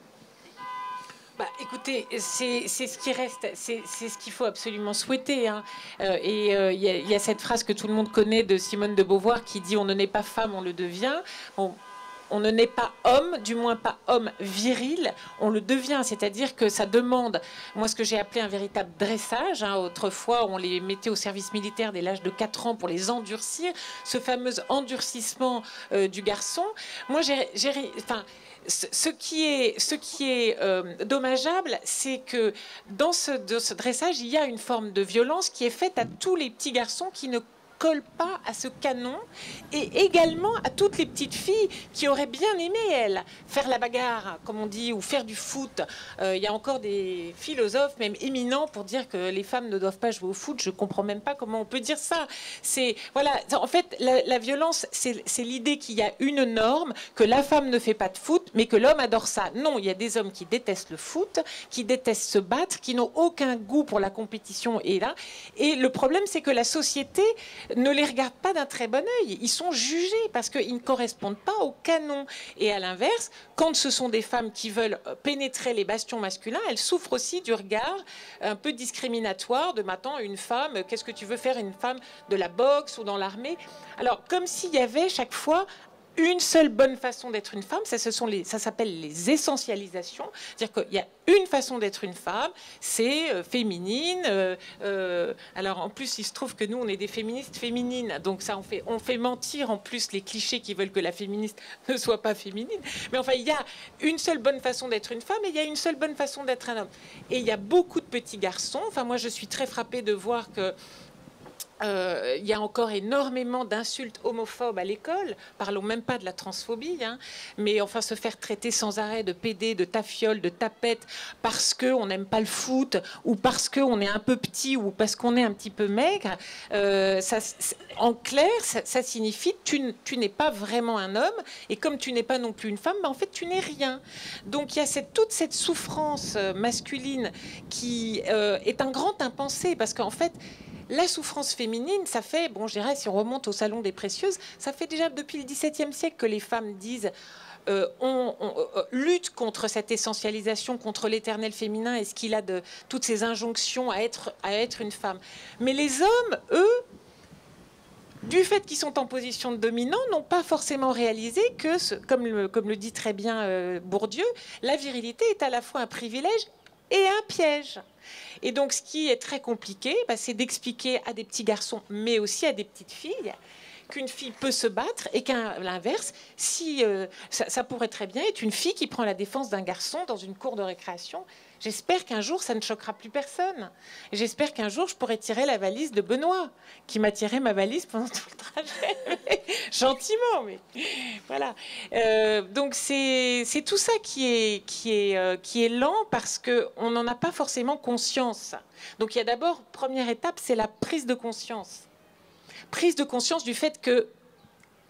Bah, écoutez, c'est ce qui reste, c'est ce qu'il faut absolument souhaiter. Hein. Il y a cette phrase que tout le monde connaît de Simone de Beauvoir qui dit « On ne naît pas femme, on le devient ». Bon, on ne naît pas homme, du moins pas homme viril, on le devient. C'est-à-dire que ça demande, moi ce que j'ai appelé un véritable dressage. Hein. Autrefois, on les mettait au service militaire dès l'âge de 4 ans pour les endurcir. Ce fameux endurcissement du garçon. Moi, ce qui est dommageable, c'est que dans ce dressage, il y a une forme de violence qui est faite à tous les petits garçons qui ne colle pas à ce canon, et également à toutes les petites filles qui auraient bien aimé, elles, faire la bagarre, comme on dit, ou faire du foot. Il y a encore des philosophes, même éminents, pour dire que les femmes ne doivent pas jouer au foot. Je ne comprends même pas comment on peut dire ça. Voilà, en fait, la violence, c'est l'idée qu'il y a une norme, que la femme ne fait pas de foot, mais que l'homme adore ça. Non, il y a des hommes qui détestent le foot, qui détestent se battre, qui n'ont aucun goût pour la compétition. Et le problème, c'est que la société ne les regardent pas d'un très bon œil. Ils sont jugés parce qu'ils ne correspondent pas au canon. Et à l'inverse, quand ce sont des femmes qui veulent pénétrer les bastions masculins, elles souffrent aussi du regard un peu discriminatoire de maintenant une femme, qu'est-ce que tu veux faire, une femme de la boxe ou dans l'armée? Alors, comme s'il y avait chaque fois une seule bonne façon d'être une femme, ça s'appelle les essentialisations. C'est-à-dire qu'il y a une façon d'être une femme, c'est féminine. Alors en plus, il se trouve que nous, on est des féministes féminines, donc ça, on fait mentir en plus les clichés qui veulent que la féministe ne soit pas féminine. Mais enfin, il y a une seule bonne façon d'être une femme et il y a une seule bonne façon d'être un homme. Et il y a beaucoup de petits garçons. Enfin, moi, je suis très frappée de voir que il y a encore énormément d'insultes homophobes à l'école. Parlons même pas de la transphobie, hein. Mais enfin se faire traiter sans arrêt de pédé, de tafiole, de tapette parce qu'on n'aime pas le foot ou parce qu'on est un peu petit ou parce qu'on est un petit peu maigre. En clair, ça signifie que tu n'es pas vraiment un homme et comme tu n'es pas non plus une femme, en fait tu n'es rien. Donc il y a toute cette souffrance masculine qui est un grand impensé parce qu'en fait la souffrance féminine, ça fait, bon, je dirais, si on remonte au Salon des Précieuses, ça fait déjà depuis le XVIIe siècle que les femmes disent on lutte contre cette essentialisation, contre l'éternel féminin et ce qu'il a de toutes ces injonctions à être une femme. Mais les hommes, eux, du fait qu'ils sont en position de dominant, n'ont pas forcément réalisé que, comme le dit très bien Bourdieu, la virilité est à la fois un privilège et un piège. Et donc, ce qui est très compliqué, c'est d'expliquer à des petits garçons, mais aussi à des petites filles, qu'une fille peut se battre et qu'à l'inverse, ça pourrait très bien être une fille qui prend la défense d'un garçon dans une cour de récréation. J'espère qu'un jour, ça ne choquera plus personne. J'espère qu'un jour, je pourrai tirer la valise de Benoît, qui m'a tiré ma valise pendant tout le trajet. Gentiment, mais voilà. Donc, c'est tout ça qui est lent parce qu'on n'en a pas forcément conscience. Donc, il y a d'abord, première étape, c'est la prise de conscience. Prise de conscience du fait que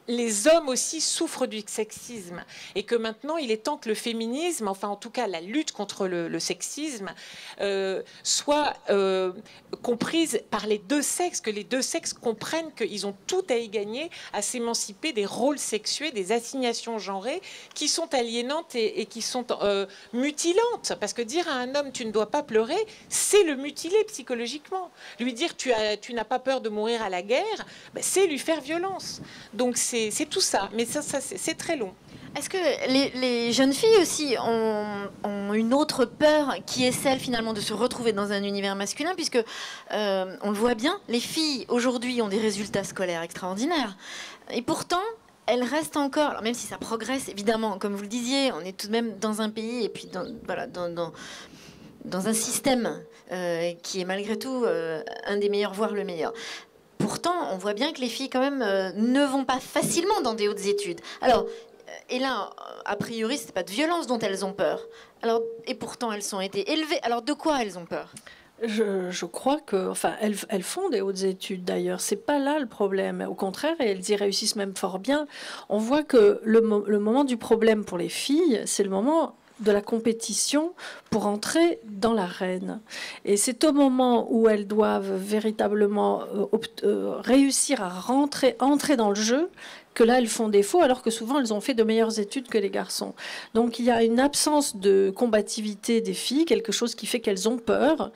les hommes aussi souffrent du sexisme et que maintenant il est temps que le féminisme, enfin en tout cas la lutte contre le sexisme, soit comprise par les deux sexes, que les deux sexes comprennent qu'ils ont tout à y gagner à s'émanciper des rôles sexués, des assignations genrées qui sont aliénantes et qui sont mutilantes. Parce que dire à un homme tu ne dois pas pleurer, c'est le mutiler psychologiquement. Lui dire tu n'as pas peur de mourir à la guerre, ben, c'est lui faire violence. Donc c'est tout ça, mais ça c'est très long. Est-ce que les jeunes filles aussi ont une autre peur qui est celle finalement de se retrouver dans un univers masculin, puisque on le voit bien, les filles aujourd'hui ont des résultats scolaires extraordinaires et pourtant elles restent encore, alors même si ça progresse évidemment, comme vous le disiez, on est tout de même dans un pays et puis dans un système qui est malgré tout un des meilleurs, voire le meilleur. Pourtant, on voit bien que les filles, quand même, ne vont pas facilement dans des hautes études. Alors, et là, a priori, c'est pas de violence dont elles ont peur. Alors, et pourtant, elles ont été élevées. Alors, de quoi elles ont peur ? Je crois que, enfin, elles font des hautes études d'ailleurs. C'est pas là le problème. Au contraire, et elles y réussissent même fort bien. On voit que le moment du problème pour les filles, c'est le moment de la compétition pour entrer dans l'arène. Et c'est au moment où elles doivent véritablement réussir à entrer dans le jeu, que là, elles font défaut, alors que souvent, elles ont fait de meilleures études que les garçons. Donc, il y a une absence de combativité des filles, quelque chose qui fait qu'elles ont peur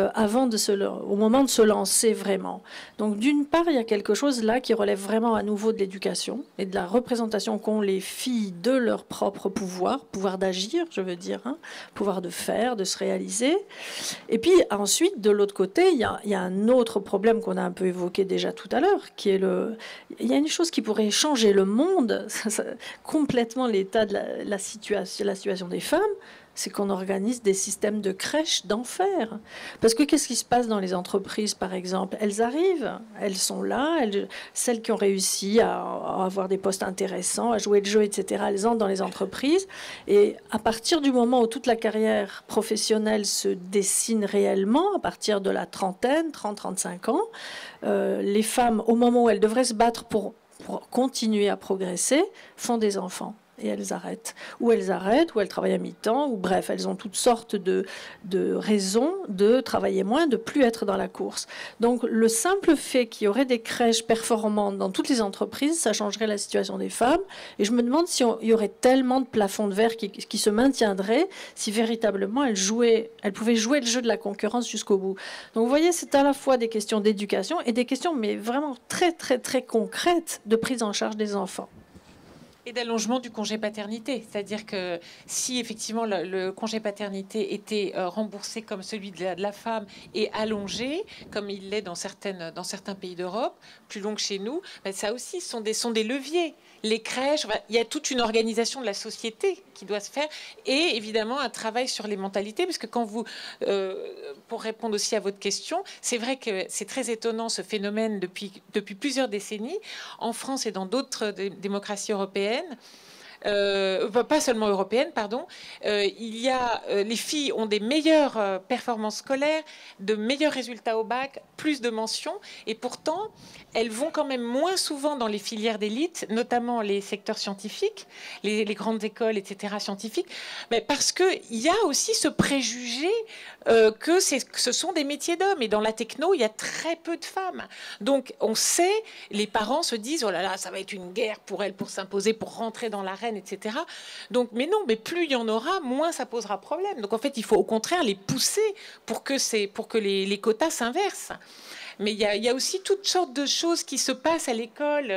au moment de se lancer vraiment. Donc, d'une part, il y a quelque chose là qui relève vraiment à nouveau de l'éducation et de la représentation qu'ont les filles de leur propre pouvoir d'agir, je veux dire, hein, pouvoir de faire, de se réaliser. Et puis, ensuite, de l'autre côté, il y a un autre problème qu'on a un peu évoqué déjà tout à l'heure, qui est il y a une chose qui pourrait changer le monde, complètement l'état de la situation des femmes, c'est qu'on organise des systèmes de crèches d'enfer. Parce que qu'est-ce qui se passe dans les entreprises, par exemple ? Elles arrivent, elles sont là, celles qui ont réussi à avoir des postes intéressants, à jouer le jeu, etc., elles entrent dans les entreprises. Et à partir du moment où toute la carrière professionnelle se dessine réellement, à partir de la trentaine, 30-35 ans, les femmes, au moment où elles devraient se battre pour continuer à progresser, font des enfants. Et elles arrêtent. Ou elles travaillent à mi-temps, ou bref, elles ont toutes sortes de raisons de travailler moins, de plus être dans la course. Donc le simple fait qu'il y aurait des crèches performantes dans toutes les entreprises, ça changerait la situation des femmes. Et je me demande s'il y aurait tellement de plafonds de verre qui se maintiendraient si véritablement elles pouvaient jouer le jeu de la concurrence jusqu'au bout. Donc vous voyez, c'est à la fois des questions d'éducation et des questions, mais vraiment très, très, très concrètes de prise en charge des enfants. Et d'allongement du congé paternité. C'est-à-dire que si effectivement le congé paternité était remboursé comme celui de la femme et allongé, comme il l'est dans certains pays d'Europe, plus long que chez nous, ben ça aussi sont des leviers. Les crèches, il y a toute une organisation de la société qui doit se faire et évidemment un travail sur les mentalités, parce que quand vous, pour répondre aussi à votre question, c'est vrai que c'est très étonnant ce phénomène depuis plusieurs décennies, en France et dans d'autres démocraties européennes, pas seulement européenne, pardon, les filles ont des meilleures performances scolaires, de meilleurs résultats au bac, plus de mentions, et pourtant, elles vont quand même moins souvent dans les filières d'élite, notamment les secteurs scientifiques, les grandes écoles, etc., scientifiques, mais parce qu'il y a aussi ce préjugé que ce sont des métiers d'hommes, et dans la techno, il y a très peu de femmes. Donc, on sait, les parents se disent, oh là là, ça va être une guerre pour elles, pour s'imposer, pour rentrer dans l'arène, etc. Donc, mais non, mais plus il y en aura, moins ça posera problème. Donc en fait, il faut au contraire les pousser pour que les quotas s'inversent. Mais il y a aussi toutes sortes de choses qui se passent à l'école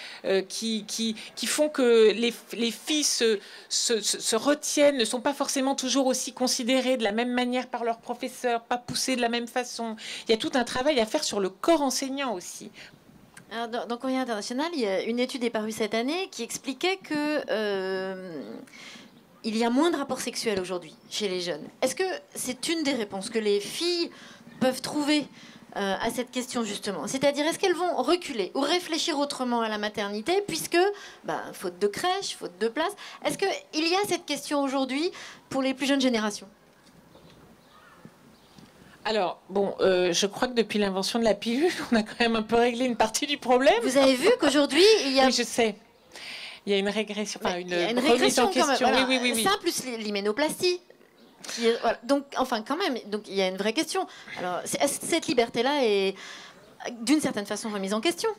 qui font que les filles se retiennent, ne sont pas forcément toujours aussi considérées de la même manière par leurs professeurs, pas poussées de la même façon. Il y a tout un travail à faire sur le corps enseignant aussi. Alors, dans Courrier International, il y a une étude est parue cette année qui expliquait que il y a moins de rapports sexuels aujourd'hui chez les jeunes. Est-ce que c'est une des réponses que les filles peuvent trouver à cette question justement? C'est-à-dire, est-ce qu'elles vont reculer ou réfléchir autrement à la maternité puisque, faute de crèche, faute de place, est-ce qu'il y a cette question aujourd'hui pour les plus jeunes générations? Alors, bon, je crois que depuis l'invention de la pilule, on a quand même un peu réglé une partie du problème. Vous avez vu qu'aujourd'hui, il y a... Oui, je sais. Il y a une régression, enfin il y a une régression remise en question. Voilà. Oui. Ça, plus l'hyménoplastie. Voilà. Donc, enfin, quand même, donc, il y a une vraie question. Alors, est-ce que cette liberté-là est, d'une certaine façon, remise en question?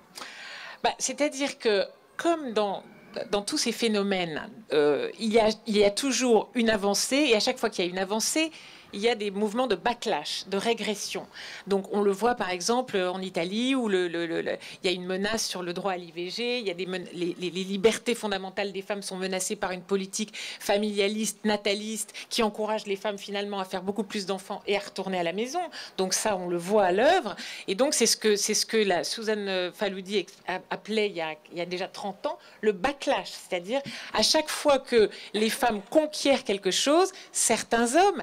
C'est-à-dire que, comme dans tous ces phénomènes, il y a toujours une avancée, et à chaque fois qu'il y a une avancée, il y a des mouvements de backlash, de régression. Donc on le voit par exemple en Italie où il y a une menace sur le droit à l'IVG, il y a les libertés fondamentales des femmes sont menacées par une politique familialiste, nataliste, qui encourage les femmes finalement à faire beaucoup plus d'enfants et à retourner à la maison. Donc ça, on le voit à l'œuvre. Et donc c'est ce que la Suzanne Faludi appelait il y a déjà 30 ans le backlash, c'est-à-dire à chaque fois que les femmes conquièrent quelque chose, certains hommes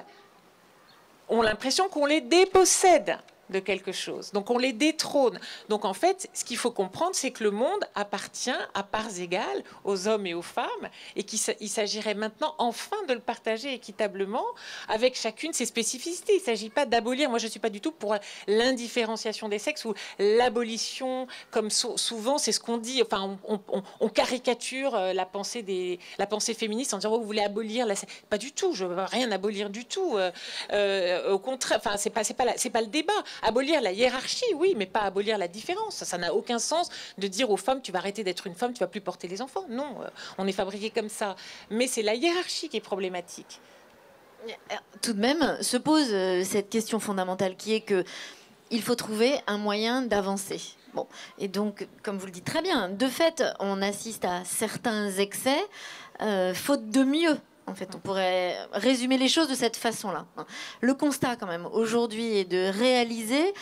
ont l'impression qu'on les dépossède de quelque chose. Donc on les détrône. Donc en fait, ce qu'il faut comprendre, c'est que le monde appartient à parts égales aux hommes et aux femmes et qu'il s'agirait maintenant enfin de le partager équitablement avec chacune ses spécificités. Il ne s'agit pas d'abolir. Moi, je ne suis pas du tout pour l'indifférenciation des sexes ou l'abolition, comme souvent c'est ce qu'on dit. Enfin, on caricature la pensée féministe en disant oh, vous voulez abolir la... Pas du tout. Je ne veux rien abolir du tout. Au contraire, enfin, c'est pas le débat. Abolir la hiérarchie, oui, mais pas abolir la différence. Ça n'a aucun sens de dire aux femmes, tu vas arrêter d'être une femme, tu vas plus porter les enfants. Non, on est fabriqué comme ça. Mais c'est la hiérarchie qui est problématique. Tout de même, se pose cette question fondamentale qui est que il faut trouver un moyen d'avancer. Bon, et donc, comme vous le dites très bien, de fait, on assiste à certains excès, faute de mieux. En fait, on pourrait résumer les choses de cette façon-là. Le constat, quand même, aujourd'hui, est de réaliser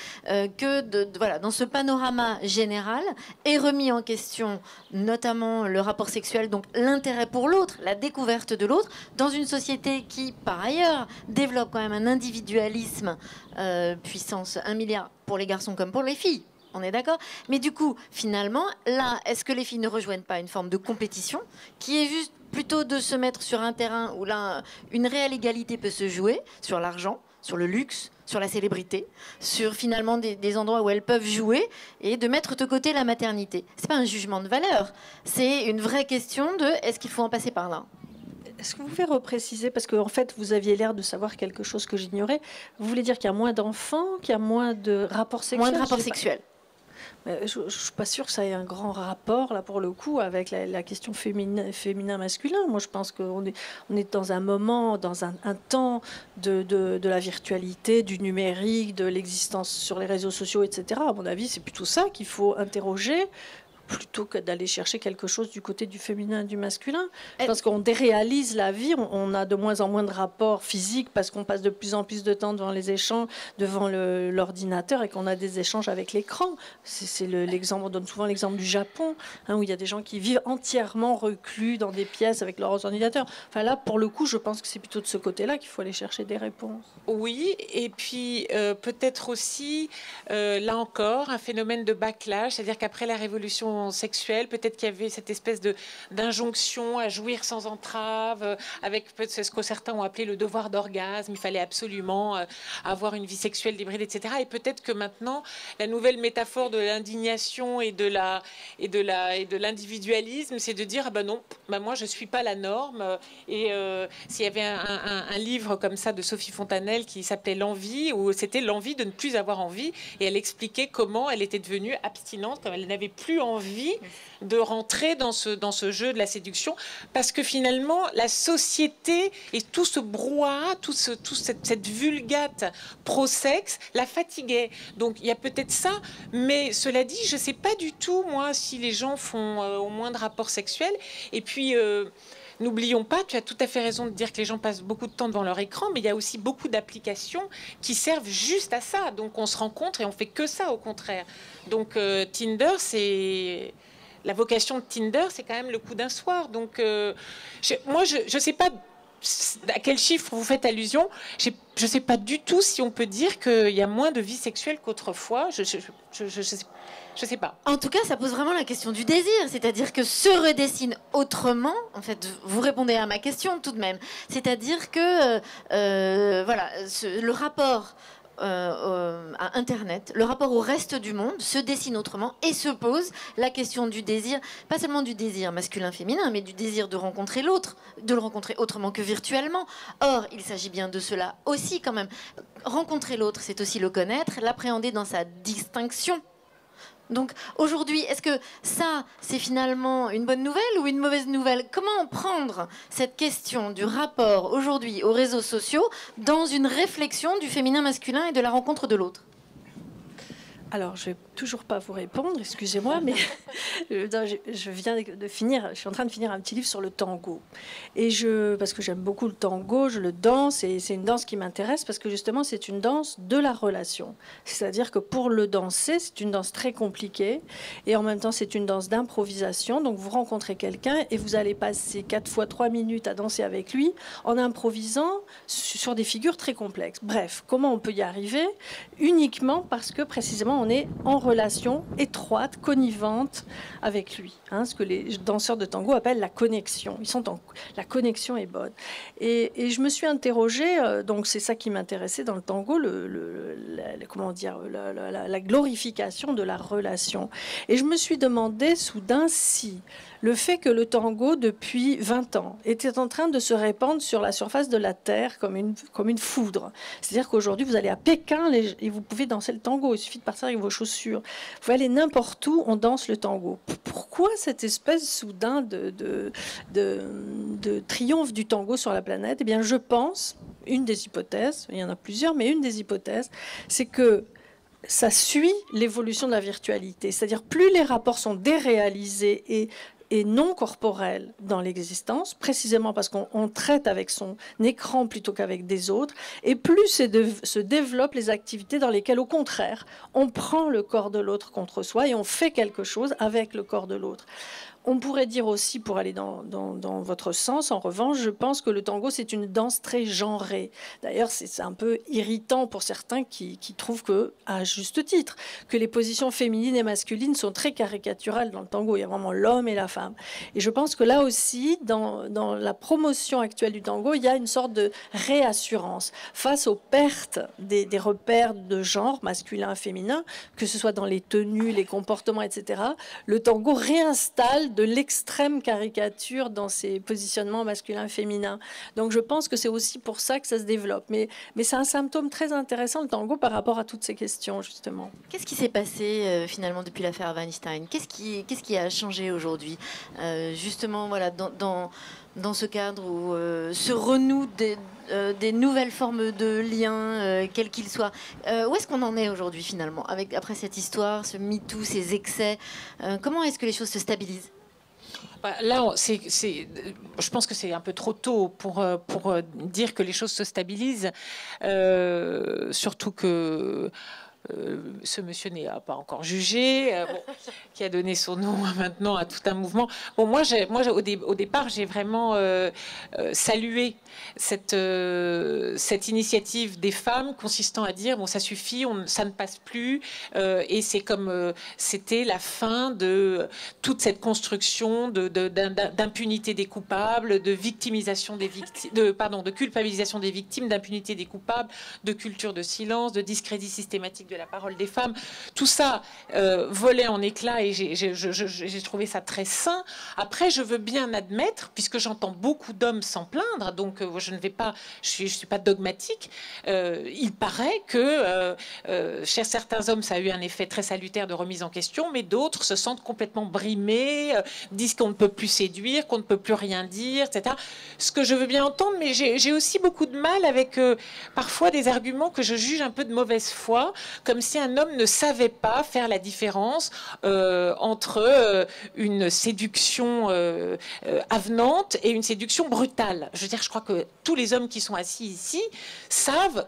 que, voilà, dans ce panorama général, est remis en question notamment le rapport sexuel, donc l'intérêt pour l'autre, la découverte de l'autre, dans une société qui, par ailleurs, développe quand même un individualisme puissance 1 milliard pour les garçons comme pour les filles. On est d'accord? Mais du coup, finalement, là, est-ce que les filles ne rejoignent pas une forme de compétition qui est juste plutôt de se mettre sur un terrain où là, une réelle égalité peut se jouer sur l'argent, sur le luxe, sur la célébrité, sur finalement des endroits où elles peuvent jouer et de mettre de côté la maternité. C'est pas un jugement de valeur, c'est une vraie question de est-ce qu'il faut en passer par là? Est-ce que vous pouvez repréciser, parce qu'en fait, vous aviez l'air de savoir quelque chose que j'ignorais. Vous voulez dire qu'il y a moins d'enfants, qu'il y a moins de rapports sexuels? Moins de rapports sexuels. Je ne suis pas sûre que ça ait un grand rapport, là, pour le coup, avec la question féminin-masculin. Moi, je pense qu'on est dans un moment, dans un temps de la virtualité, du numérique, de l'existence sur les réseaux sociaux, etc. À mon avis, c'est plutôt ça qu'il faut interroger, plutôt que d'aller chercher quelque chose du côté du féminin et du masculin. Parce qu'on déréalise la vie, on a de moins en moins de rapports physiques parce qu'on passe de plus en plus de temps devant les échanges, devant l'ordinateur et qu'on a des échanges avec l'écran. C'est l'exemple, on donne souvent l'exemple du Japon, hein, où il y a des gens qui vivent entièrement reclus dans des pièces avec leurs ordinateurs. Enfin là, pour le coup, je pense que c'est plutôt de ce côté-là qu'il faut aller chercher des réponses. Oui, et puis peut-être aussi, là encore, un phénomène de backlash, c'est-à-dire qu'après la révolution sexuelle, peut-être qu'il y avait cette espèce d'injonction à jouir sans entrave, avec ce que certains ont appelé le devoir d'orgasme. Il fallait absolument avoir une vie sexuelle hybride, etc. Et peut-être que maintenant, la nouvelle métaphore de l'indignation et de l'individualisme, c'est de dire ah ben non, ben moi je suis pas la norme. Et s'il y avait un livre comme ça de Sophie Fontanelle qui s'appelait L'envie, où c'était l'envie de ne plus avoir envie, et elle expliquait comment elle était devenue abstinente, comme elle n'avait plus envie de rentrer dans ce jeu de la séduction, parce que finalement la société et tout ce brouhaha, cette vulgate pro-sexe la fatiguait. Donc il y a peut-être ça, mais cela dit, je ne sais pas du tout moi si les gens font au moins de rapports sexuels. Et puis n'oublions pas, tu as tout à fait raison de dire que les gens passent beaucoup de temps devant leur écran, mais il y a aussi beaucoup d'applications qui servent juste à ça. Donc on se rencontre et on fait que ça, au contraire. Donc Tinder, c'est... La vocation de Tinder, c'est quand même le coup d'un soir. Donc moi, je ne sais pas à quel chiffre vous faites allusion. Je ne sais pas du tout si on peut dire qu'il y a moins de vie sexuelle qu'autrefois. Je sais pas. En tout cas, ça pose vraiment la question du désir, c'est-à-dire que se redessine autrement. En fait, vous répondez à ma question tout de même. C'est-à-dire que voilà, le rapport à Internet, le rapport au reste du monde se dessine autrement et se pose la question du désir, pas seulement du désir masculin-féminin, mais du désir de rencontrer l'autre, de le rencontrer autrement que virtuellement. Or, il s'agit bien de cela aussi quand même. Rencontrer l'autre, c'est aussi le connaître, l'appréhender dans sa distinction. Donc aujourd'hui, est-ce que ça, c'est finalement une bonne nouvelle ou une mauvaise nouvelle? Comment prendre cette question du rapport aujourd'hui aux réseaux sociaux dans une réflexion du féminin-masculin et de la rencontre de l'autre? Alors, je ne vais toujours pas vous répondre, excusez-moi, mais je viens de finir, je suis en train de finir un petit livre sur le tango. Et parce que j'aime beaucoup le tango, je le danse, et c'est une danse qui m'intéresse parce que justement, c'est une danse de la relation. C'est-à-dire que pour le danser, c'est une danse très compliquée, et en même temps, c'est une danse d'improvisation. Donc, vous rencontrez quelqu'un et vous allez passer 4 fois 3 minutes à danser avec lui en improvisant sur des figures très complexes. Bref, comment on peut y arriver? Uniquement parce que précisément, on est en relation étroite, connivente avec lui. Ce que les danseurs de tango appellent la connexion. La connexion est bonne. Et je me suis interrogée, donc c'est ça qui m'intéressait dans le tango, la glorification de la relation. Et je me suis demandé soudain si le fait que le tango, depuis 20 ans, était en train de se répandre sur la surface de la Terre comme une foudre. C'est-à-dire qu'aujourd'hui, vous allez à Pékin et vous pouvez danser le tango. Il suffit de partir avec vos chaussures. Vous pouvez aller n'importe où, on danse le tango. Pourquoi cette espèce soudain de triomphe du tango sur la planète? Eh bien, je pense, une des hypothèses, il y en a plusieurs, mais une des hypothèses, c'est que ça suit l'évolution de la virtualité. C'est-à-dire, plus les rapports sont déréalisés et non corporel dans l'existence, précisément parce qu'on traite avec son écran plutôt qu'avec des autres, et plus se développent les activités dans lesquelles, au contraire, on prend le corps de l'autre contre soi et on fait quelque chose avec le corps de l'autre. On pourrait dire aussi, pour aller dans votre sens, en revanche, je pense que le tango, c'est une danse très genrée. D'ailleurs, c'est un peu irritant pour certains qui trouvent que, à juste titre, que les positions féminines et masculines sont très caricaturales dans le tango. Il y a vraiment l'homme et la femme. Et je pense que là aussi, dans la promotion actuelle du tango, il y a une sorte de réassurance face aux pertes des repères de genre masculin, féminin, que ce soit dans les tenues, les comportements, etc. Le tango réinstalle de l'extrême caricature dans ses positionnements masculins et féminins. Donc je pense que c'est aussi pour ça que ça se développe. Mais c'est un symptôme très intéressant, le tango, par rapport à toutes ces questions, justement. Qu'est-ce qui s'est passé finalement depuis l'affaire Weinstein? Qu'est-ce qui a changé aujourd'hui? Justement, voilà, dans ce cadre où se renouent des nouvelles formes de liens, quels qu'ils soient. Où est-ce qu'on en est aujourd'hui, finalement, après cette histoire, ce MeToo, ces excès? Comment est-ce que les choses se stabilisent? Là, je pense que c'est un peu trop tôt pour dire que les choses se stabilisent, surtout que ce monsieur n'est pas encore jugé, qui a donné son nom maintenant à tout un mouvement. Bon, moi au départ, j'ai vraiment salué cette initiative des femmes consistant à dire bon, ça suffit, ça ne passe plus, et c'est comme c'était la fin de toute cette construction d'impunité des coupables, de victimisation des victimes, de culpabilisation des victimes, d'impunité des coupables, de culture de silence, de discrédit systématique de la parole des femmes. Tout ça volait en éclats et j'ai trouvé ça très sain. Après, je veux bien admettre, puisque j'entends beaucoup d'hommes s'en plaindre, donc je suis pas dogmatique. Il paraît que chez certains hommes, ça a eu un effet très salutaire de remise en question, mais d'autres se sentent complètement brimés, disent qu'on ne peut plus séduire, qu'on ne peut plus rien dire, etc. Ce que je veux bien entendre, mais j'ai aussi beaucoup de mal avec parfois des arguments que je juge un peu de mauvaise foi, comme si un homme ne savait pas faire la différence entre une séduction avenante et une séduction brutale. Je veux dire, je crois que tous les hommes qui sont assis ici savent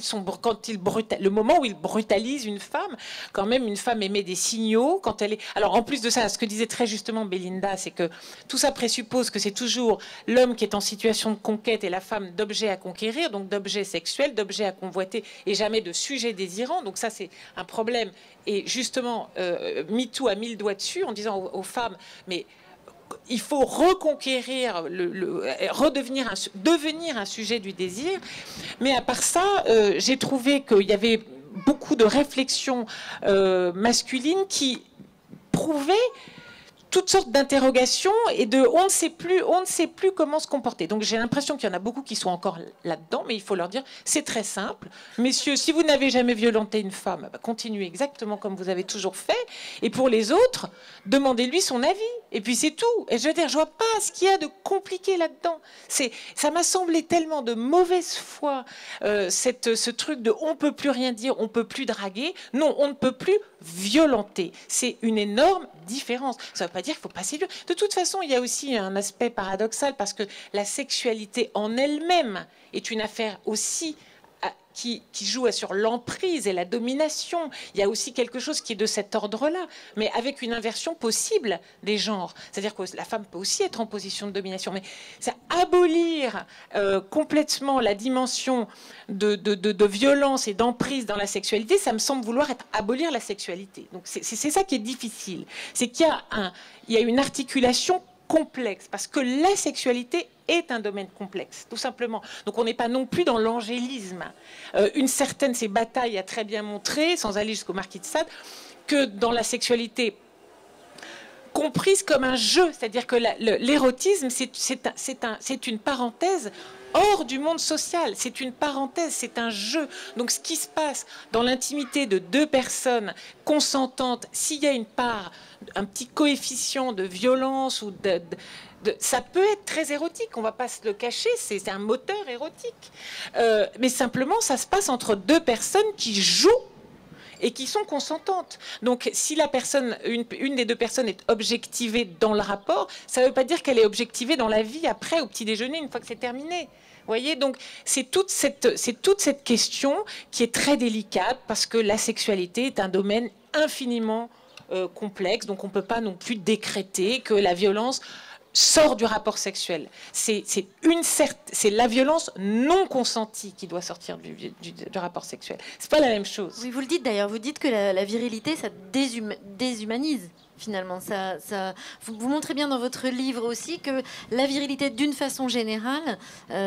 le moment où ils brutalisent une femme. Quand même, une femme émet des signaux quand elle est... Alors, en plus de ça, ce que disait très justement Belinda, c'est que tout ça présuppose que c'est toujours l'homme qui est en situation de conquête et la femme d'objet à conquérir, donc d'objet sexuel, d'objet à convoiter et jamais de sujet désirant. Donc ça, c'est un problème. Et justement, MeToo a mis le doigt dessus en disant aux femmes, mais il faut reconquérir, devenir un sujet du désir. Mais à part ça, j'ai trouvé qu'il y avait beaucoup de réflexions masculines qui prouvaient toutes sortes d'interrogations et on ne sait plus comment se comporter. Donc j'ai l'impression qu'il y en a beaucoup qui sont encore là-dedans, mais il faut leur dire, c'est très simple. Messieurs, si vous n'avez jamais violenté une femme, continuez exactement comme vous avez toujours fait. Et pour les autres, demandez-lui son avis. Et puis c'est tout. Et je veux dire, je vois pas ce qu'il y a de compliqué là-dedans. Ça m'a semblé tellement de mauvaise foi, ce truc de on peut plus rien dire, on peut plus draguer. Non, on ne peut plus violenter. C'est une énorme différence. Ça ne veut pas dire qu'il faut pas séduire. De toute façon, il y a aussi un aspect paradoxal parce que la sexualité en elle-même est une affaire aussi qui joue sur l'emprise et la domination. Il y a aussi quelque chose qui est de cet ordre-là, mais avec une inversion possible des genres. C'est-à-dire que la femme peut aussi être en position de domination, mais ça abolir complètement la dimension de violence et d'emprise dans la sexualité, ça me semble vouloir abolir la sexualité. Donc c'est ça qui est difficile. C'est qu'il y a une articulation complexe, parce que la sexualité est un domaine complexe, tout simplement. Donc on n'est pas non plus dans l'angélisme. Une certaine, ces batailles a très bien montré, sans aller jusqu'au Marquis de Sade, que dans la sexualité comprise comme un jeu, c'est-à-dire que l'érotisme, c'est une parenthèse hors du monde social, c'est une parenthèse, c'est un jeu. Donc ce qui se passe dans l'intimité de deux personnes consentantes, s'il y a une part, un petit coefficient de violence ou ça peut être très érotique, on ne va pas se le cacher, c'est un moteur érotique. Mais simplement, ça se passe entre deux personnes qui jouent et qui sont consentantes. Donc, si la personne, une des deux personnes est objectivée dans le rapport, ça ne veut pas dire qu'elle est objectivée dans la vie après, au petit déjeuner, une fois que c'est terminé. Vous voyez, donc c'est toute cette question qui est très délicate parce que la sexualité est un domaine infiniment complexe. Donc, on ne peut pas non plus décréter que la violence sort du rapport sexuel. C'est la violence non consentie qui doit sortir du rapport sexuel. C'est pas la même chose. Oui, vous le dites d'ailleurs. Vous dites que la virilité, ça déshumanise. Finalement, vous montrez bien dans votre livre aussi que la virilité, d'une façon générale,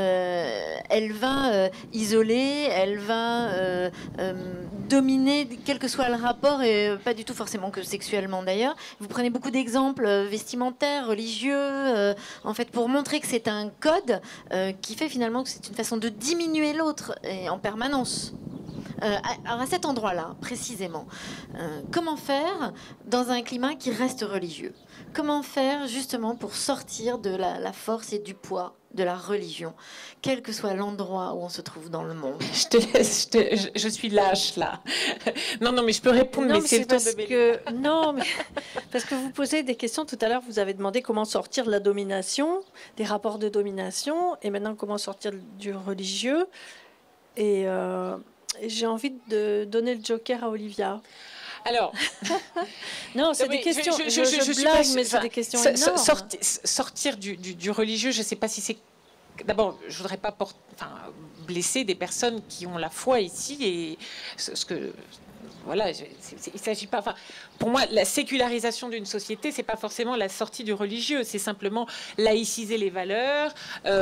elle va isoler, elle va dominer, quel que soit le rapport, et pas du tout forcément que sexuellement d'ailleurs. Vous prenez beaucoup d'exemples vestimentaires, religieux, en fait, pour montrer que c'est un code qui fait finalement que c'est une façon de diminuer l'autre en permanence. Alors à cet endroit-là, précisément, comment faire dans un climat qui reste religieux? Comment faire justement pour sortir de la force et du poids de la religion, quel que soit l'endroit où on se trouve dans le monde? Je te laisse, je suis lâche là. Non, mais je peux répondre, non, mais c'est le temps de... Non, mais parce que vous posez des questions. Tout à l'heure, vous avez demandé comment sortir de la domination, des rapports de domination, et maintenant comment sortir du religieux. Et j'ai envie de donner le joker à Olivia. Alors, non, c'est des questions. Je blague, mais c'est des questions énormes. Sortir du religieux, je ne sais pas si c'est. D'abord, je voudrais pas blesser des personnes qui ont la foi ici et ce que. Voilà, il s'agit pas. Enfin, pour moi, la sécularisation d'une société, c'est pas forcément la sortie du religieux, c'est simplement laïciser les valeurs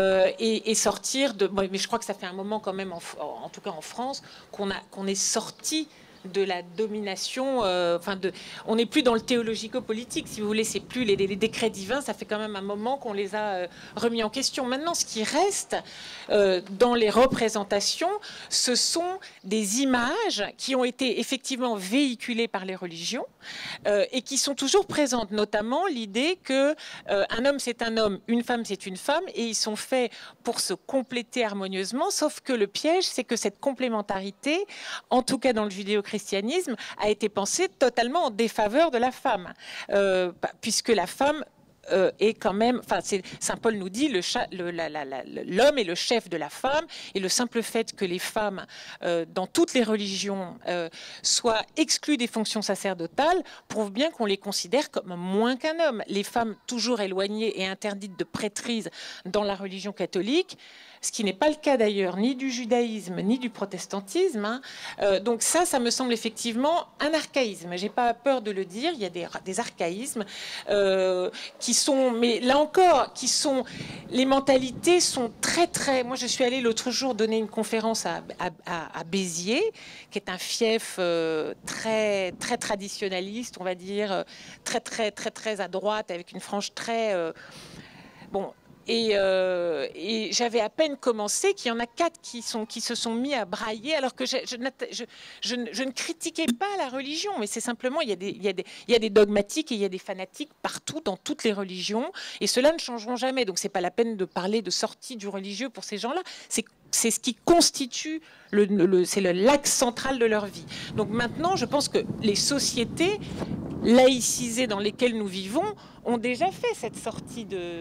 et sortir de. Mais je crois que ça fait un moment quand même, en tout cas en France, qu'on est sorti de la domination, on n'est plus dans le théologico-politique, si vous voulez, c'est plus les décrets divins, ça fait quand même un moment qu'on les a remis en question. Maintenant, ce qui reste dans les représentations, ce sont des images qui ont été effectivement véhiculées par les religions et qui sont toujours présentes, notamment l'idée que un homme c'est un homme, une femme c'est une femme, et ils sont faits pour se compléter harmonieusement, sauf que le piège, c'est que cette complémentarité, en tout cas dans le judéo-christianisme, a été pensée totalement en défaveur de la femme, puisque la femme est quand même, Saint Paul nous dit, l'homme est le chef de la femme, et le simple fait que les femmes, dans toutes les religions, soient exclues des fonctions sacerdotales, prouve bien qu'on les considère comme moins qu'un homme. Les femmes toujours éloignées et interdites de prêtrise dans la religion catholique, ce qui n'est pas le cas d'ailleurs ni du judaïsme ni du protestantisme. Donc ça me semble effectivement un archaïsme. J'ai pas peur de le dire. Il y a des archaïsmes qui sont, mais là encore, les mentalités sont très. Moi, je suis allée l'autre jour donner une conférence à Béziers, qui est un fief très traditionnaliste, on va dire, très à droite, avec une frange très bon. Et j'avais à peine commencé qu'il y en a 4 qui se sont mis à brailler, alors que je ne critiquais pas la religion, mais c'est simplement, il y a des dogmatiques et il y a des fanatiques partout, dans toutes les religions, et ceux-là ne changeront jamais. Donc c'est pas la peine de parler de sortie du religieux pour ces gens-là. C'est ce qui constitue c'est l'axe central de leur vie. Donc maintenant, je pense que les sociétés laïcisées dans lesquelles nous vivons ont déjà fait cette sortie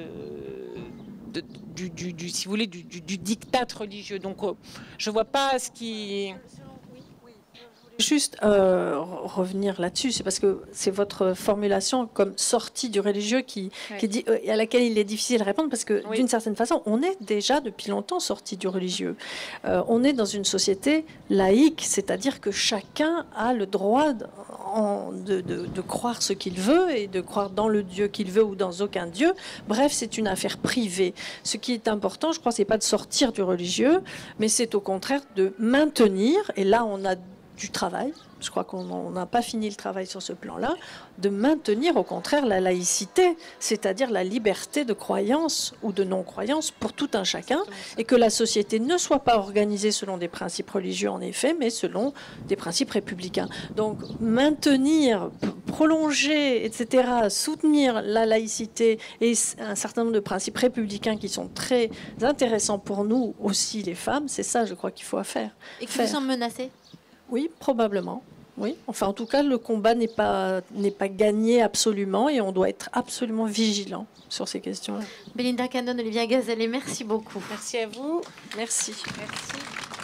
si vous voulez, du diktat religieux. Donc, je vois pas ce qui... Juste revenir là-dessus, c'est parce que c'est votre formulation comme sortie du religieux qui dit, à laquelle il est difficile de répondre, parce que d'une certaine façon, on est déjà depuis longtemps sorti du religieux. On est dans une société laïque, c'est-à-dire que chacun a le droit de croire ce qu'il veut et de croire dans le Dieu qu'il veut ou dans aucun Dieu. Bref, c'est une affaire privée. Ce qui est important, je crois, c'est pas de sortir du religieux, mais c'est au contraire de maintenir, et là on a du travail, je crois qu'on n'a pas fini le travail sur ce plan-là, de maintenir au contraire la laïcité, c'est-à-dire la liberté de croyance ou de non-croyance pour tout un chacun, et que la société ne soit pas organisée selon des principes religieux en effet, mais selon des principes républicains. Donc maintenir, prolonger, etc., soutenir la laïcité et un certain nombre de principes républicains qui sont très intéressants pour nous aussi les femmes, c'est ça je crois qu'il faut faire. Et qui vous semble menacé ? Oui, probablement. Oui. Enfin, en tout cas, le combat n'est pas gagné absolument et on doit être absolument vigilant sur ces questions-là. Belinda Cannon, Olivia Gazalet, merci beaucoup. Merci à vous. Merci. Merci.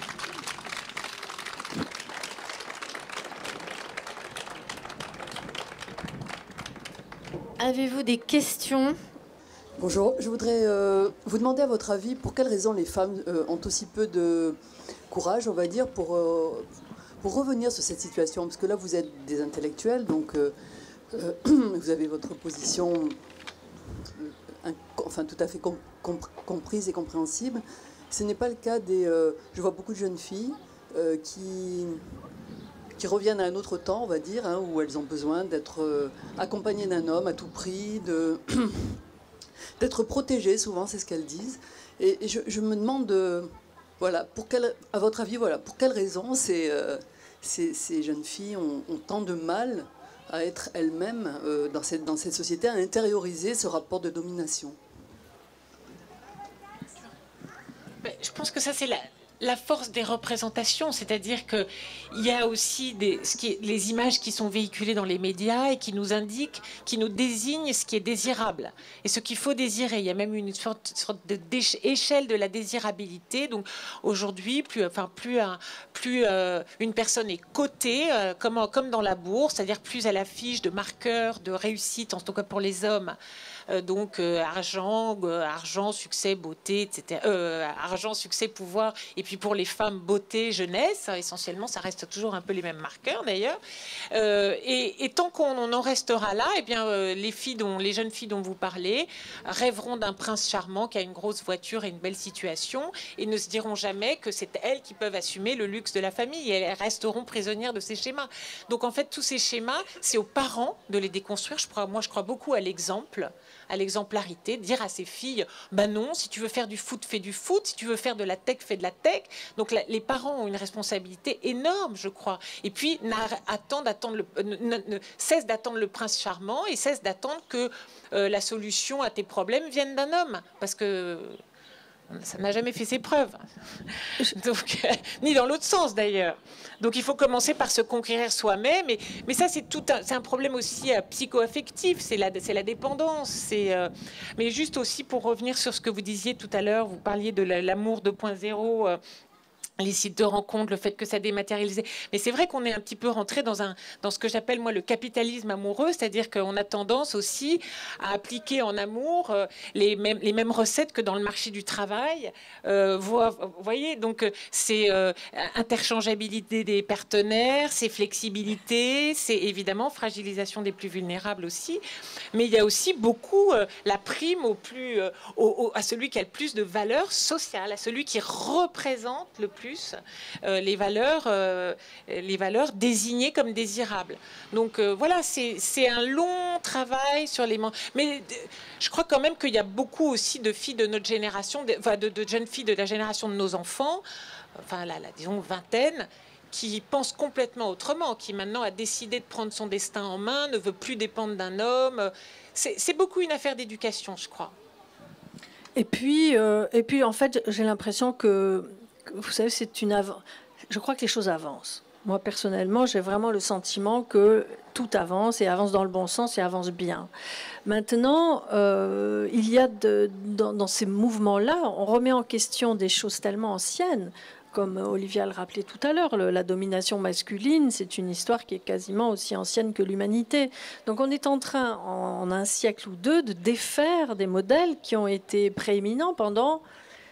Avez-vous des questions ? Bonjour, je voudrais vous demander à votre avis pour quelles raisons les femmes ont aussi peu de courage, on va dire, pour revenir sur cette situation, parce que là vous êtes des intellectuels, donc vous avez votre position enfin tout à fait comprise et compréhensible. Ce n'est pas le cas je vois beaucoup de jeunes filles qui reviennent à un autre temps, on va dire, hein, où elles ont besoin d'être accompagnées d'un homme à tout prix, d'être protégées, souvent c'est ce qu'elles disent. Et je me demande, voilà, à votre avis, voilà, pour quelles raisons ces jeunes filles ont tant de mal à être elles-mêmes dans cette société, à intérioriser ce rapport de domination. Je pense que ça, c'est la force des représentations, c'est-à-dire qu'il y a aussi les images qui sont véhiculées dans les médias et qui nous indiquent, qui nous désignent ce qui est désirable et ce qu'il faut désirer. Il y a même une sorte d'échelle de la désirabilité. Donc aujourd'hui, plus une personne est cotée, comme dans la bourse, c'est-à-dire plus elle affiche de marqueurs de réussite, en tout cas pour les hommes. Donc argent, succès, beauté, etc. Argent, succès, pouvoir. Et puis pour les femmes, beauté, jeunesse. Essentiellement, ça reste toujours un peu les mêmes marqueurs d'ailleurs. Et tant qu'on en restera là, eh bien, les jeunes filles dont vous parlez rêveront d'un prince charmant qui a une grosse voiture et une belle situation et ne se diront jamais que c'est elles qui peuvent assumer le luxe de la famille. Et elles resteront prisonnières de ces schémas. Donc en fait, tous ces schémas, c'est aux parents de les déconstruire. Moi, je crois beaucoup à l'exemple, à l'exemplarité, dire à ses filles, ben non, si tu veux faire du foot, fais du foot, si tu veux faire de la tech, fais de la tech. Donc les parents ont une responsabilité énorme, je crois. Et puis cesse d'attendre le prince charmant et cesse d'attendre que la solution à tes problèmes vienne d'un homme, parce que ça n'a jamais fait ses preuves. Donc, ni dans l'autre sens d'ailleurs. Donc il faut commencer par se conquérir soi-même. Mais ça, c'est un problème aussi psycho-affectif. C'est la dépendance. Mais juste aussi pour revenir sur ce que vous disiez tout à l'heure, vous parliez de l'amour 2.0. les sites de rencontres, le fait que ça dématérialisé. Mais c'est vrai qu'on est un petit peu rentré dans ce que j'appelle moi le capitalisme amoureux, c'est-à-dire qu'on a tendance aussi à appliquer en amour les mêmes recettes que dans le marché du travail. Vous voyez, donc c'est interchangeabilité des partenaires, c'est flexibilité, c'est évidemment fragilisation des plus vulnérables aussi. Mais il y a aussi beaucoup la prime à celui qui a le plus de valeur sociale, à celui qui représente le plus les valeurs désignées comme désirables. Donc voilà, c'est un long travail sur les... Mais je crois quand même qu'il y a beaucoup aussi de filles de notre génération, de jeunes filles de la génération de nos enfants, enfin disons vingtaine, qui pense complètement autrement, qui maintenant a décidé de prendre son destin en main, ne veut plus dépendre d'un homme. C'est beaucoup une affaire d'éducation, je crois. Et puis en fait, j'ai l'impression que vous savez, je crois que les choses avancent. Moi, personnellement, j'ai vraiment le sentiment que tout avance et avance dans le bon sens et avance bien. Maintenant, il y a dans ces mouvements-là, on remet en question des choses tellement anciennes, comme Olivia le rappelait tout à l'heure, la domination masculine, c'est une histoire qui est quasiment aussi ancienne que l'humanité. Donc on est en train, en un siècle ou deux, de défaire des modèles qui ont été prééminents pendant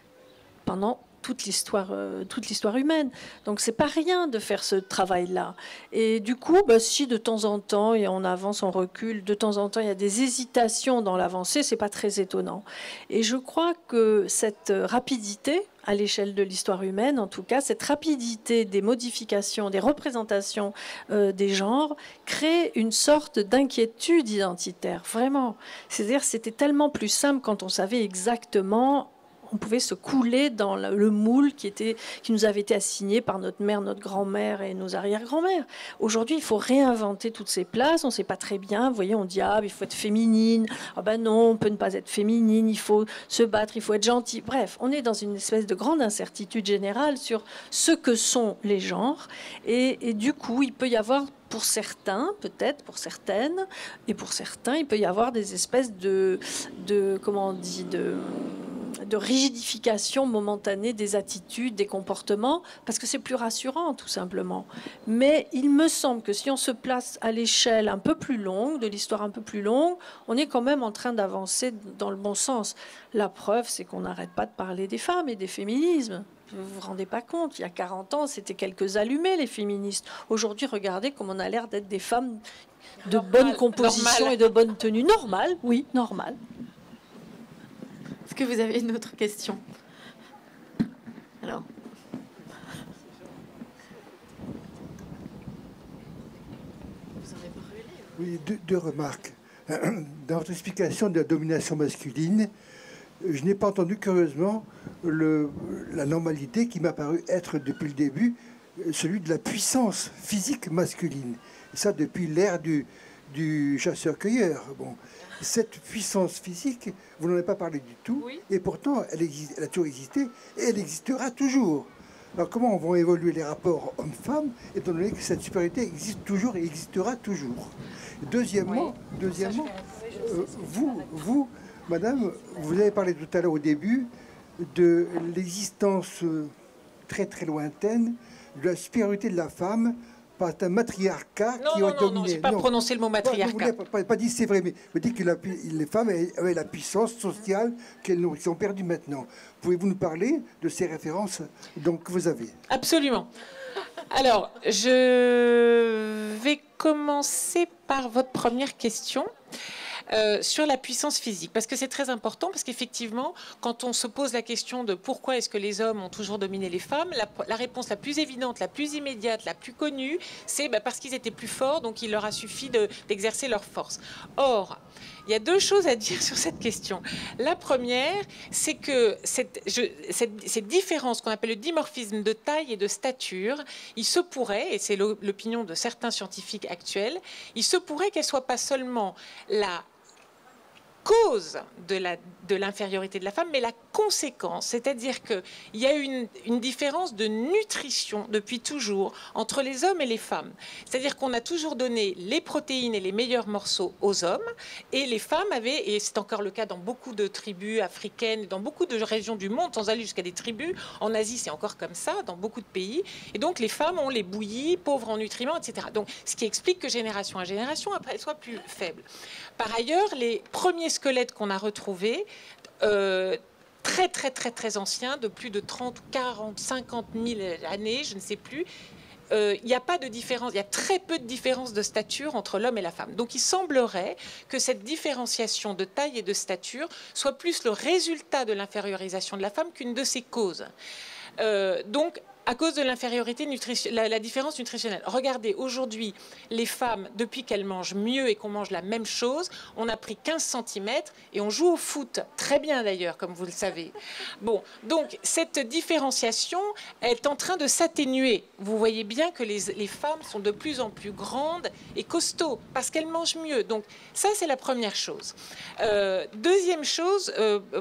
toute l'histoire humaine. Donc c'est pas rien de faire ce travail-là. Et du coup, si de temps en temps, et on avance, on recule, de temps en temps, il y a des hésitations dans l'avancée, c'est pas très étonnant. Et je crois que cette rapidité, à l'échelle de l'histoire humaine, en tout cas, cette rapidité des modifications, des représentations des genres, crée une sorte d'inquiétude identitaire, vraiment. C'est-à-dire, c'était tellement plus simple quand on savait exactement. On pouvait se couler dans le moule qui nous avait été assigné par notre mère, notre grand-mère et nos arrière-grand-mères. Aujourd'hui, il faut réinventer toutes ces places. On ne sait pas très bien. Vous voyez, on dit il faut être féminine. Ah ben non, on peut ne pas être féminine. Il faut se battre. Il faut être gentil. Bref, on est dans une espèce de grande incertitude générale sur ce que sont les genres. Et du coup, il peut y avoir pour certains, peut-être pour certaines, et pour certains, il peut y avoir des espèces de rigidification momentanée des attitudes, des comportements, parce que c'est plus rassurant, tout simplement. Mais il me semble que si on se place à l'échelle un peu plus longue, de l'histoire un peu plus longue, on est quand même en train d'avancer dans le bon sens. La preuve, c'est qu'on n'arrête pas de parler des femmes et des féminismes. Vous vous rendez pas compte, il y a 40 ans, c'était quelques allumés, les féministes. Aujourd'hui, regardez comme on a l'air d'être des femmes de bonne composition et de bonne tenue. Normal, oui, normal. Est-ce que vous avez une autre question? Alors. Vous en avez parlé? Oui, deux remarques. Dans votre explication de la domination masculine, je n'ai pas entendu curieusement la normalité qui m'a paru être depuis le début celui de la puissance physique masculine. Et ça depuis l'ère du chasseur-cueilleur. Bon. Cette puissance physique, vous n'en avez pas parlé du tout, oui. Et pourtant, elle a toujours existé et elle existera toujours. Alors comment vont évoluer les rapports hommes-femmes, étant donné que cette supériorité existe toujours et existera toujours? Deuxièmement, vous, madame, vous avez parlé tout à l'heure au début de l'existence très très lointaine de la supériorité de la femme par un matriarcat qui a dominé. Non, je n'ai pas prononcé le mot matriarcat. Vous n'avez pas dit c'est vrai, mais vous dites que les femmes avaient la puissance sociale qu'elles ont perdue maintenant. Pouvez-vous nous parler de ces références que vous avez? Absolument. Alors, je vais commencer par votre première question. Sur la puissance physique, parce que c'est très important, parce qu'effectivement, quand on se pose la question de pourquoi est-ce que les hommes ont toujours dominé les femmes, la réponse la plus évidente, la plus immédiate, la plus connue, c'est parce qu'ils étaient plus forts, donc il leur a suffi d'exercer leur force. Or, il y a deux choses à dire sur cette question. La première, c'est que cette différence qu'on appelle le dimorphisme de taille et de stature, il se pourrait, et c'est l'opinion de certains scientifiques actuels, il se pourrait qu'elle soit pas seulement la cause de l'infériorité de la femme, mais la conséquence. C'est-à-dire qu'il y a une différence de nutrition depuis toujours entre les hommes et les femmes. C'est-à-dire qu'on a toujours donné les protéines et les meilleurs morceaux aux hommes, et les femmes avaient, et c'est encore le cas dans beaucoup de tribus africaines, dans beaucoup de régions du monde, sans aller jusqu'à des tribus, en Asie c'est encore comme ça, dans beaucoup de pays, et donc les femmes ont les bouillies, pauvres en nutriments, etc. Donc ce qui explique que génération à génération, après, elles soient plus faibles. Par ailleurs, les premiers squelettes qu'on a retrouvés, très anciens, de plus de 30, 40, 50 000 années, je ne sais plus, il n'y a pas de différence, il y a très peu de différence de stature entre l'homme et la femme. Donc il semblerait que cette différenciation de taille et de stature soit plus le résultat de l'infériorisation de la femme qu'une de ses causes. Donc, à cause de l'infériorité la différence nutritionnelle. Regardez, aujourd'hui, les femmes, depuis qu'elles mangent mieux et qu'on mange la même chose, on a pris 15 cm et on joue au foot. Très bien d'ailleurs, comme vous le savez. Bon, donc cette différenciation est en train de s'atténuer. Vous voyez bien que les femmes sont de plus en plus grandes et costauds parce qu'elles mangent mieux. Donc ça, c'est la première chose. Deuxième chose,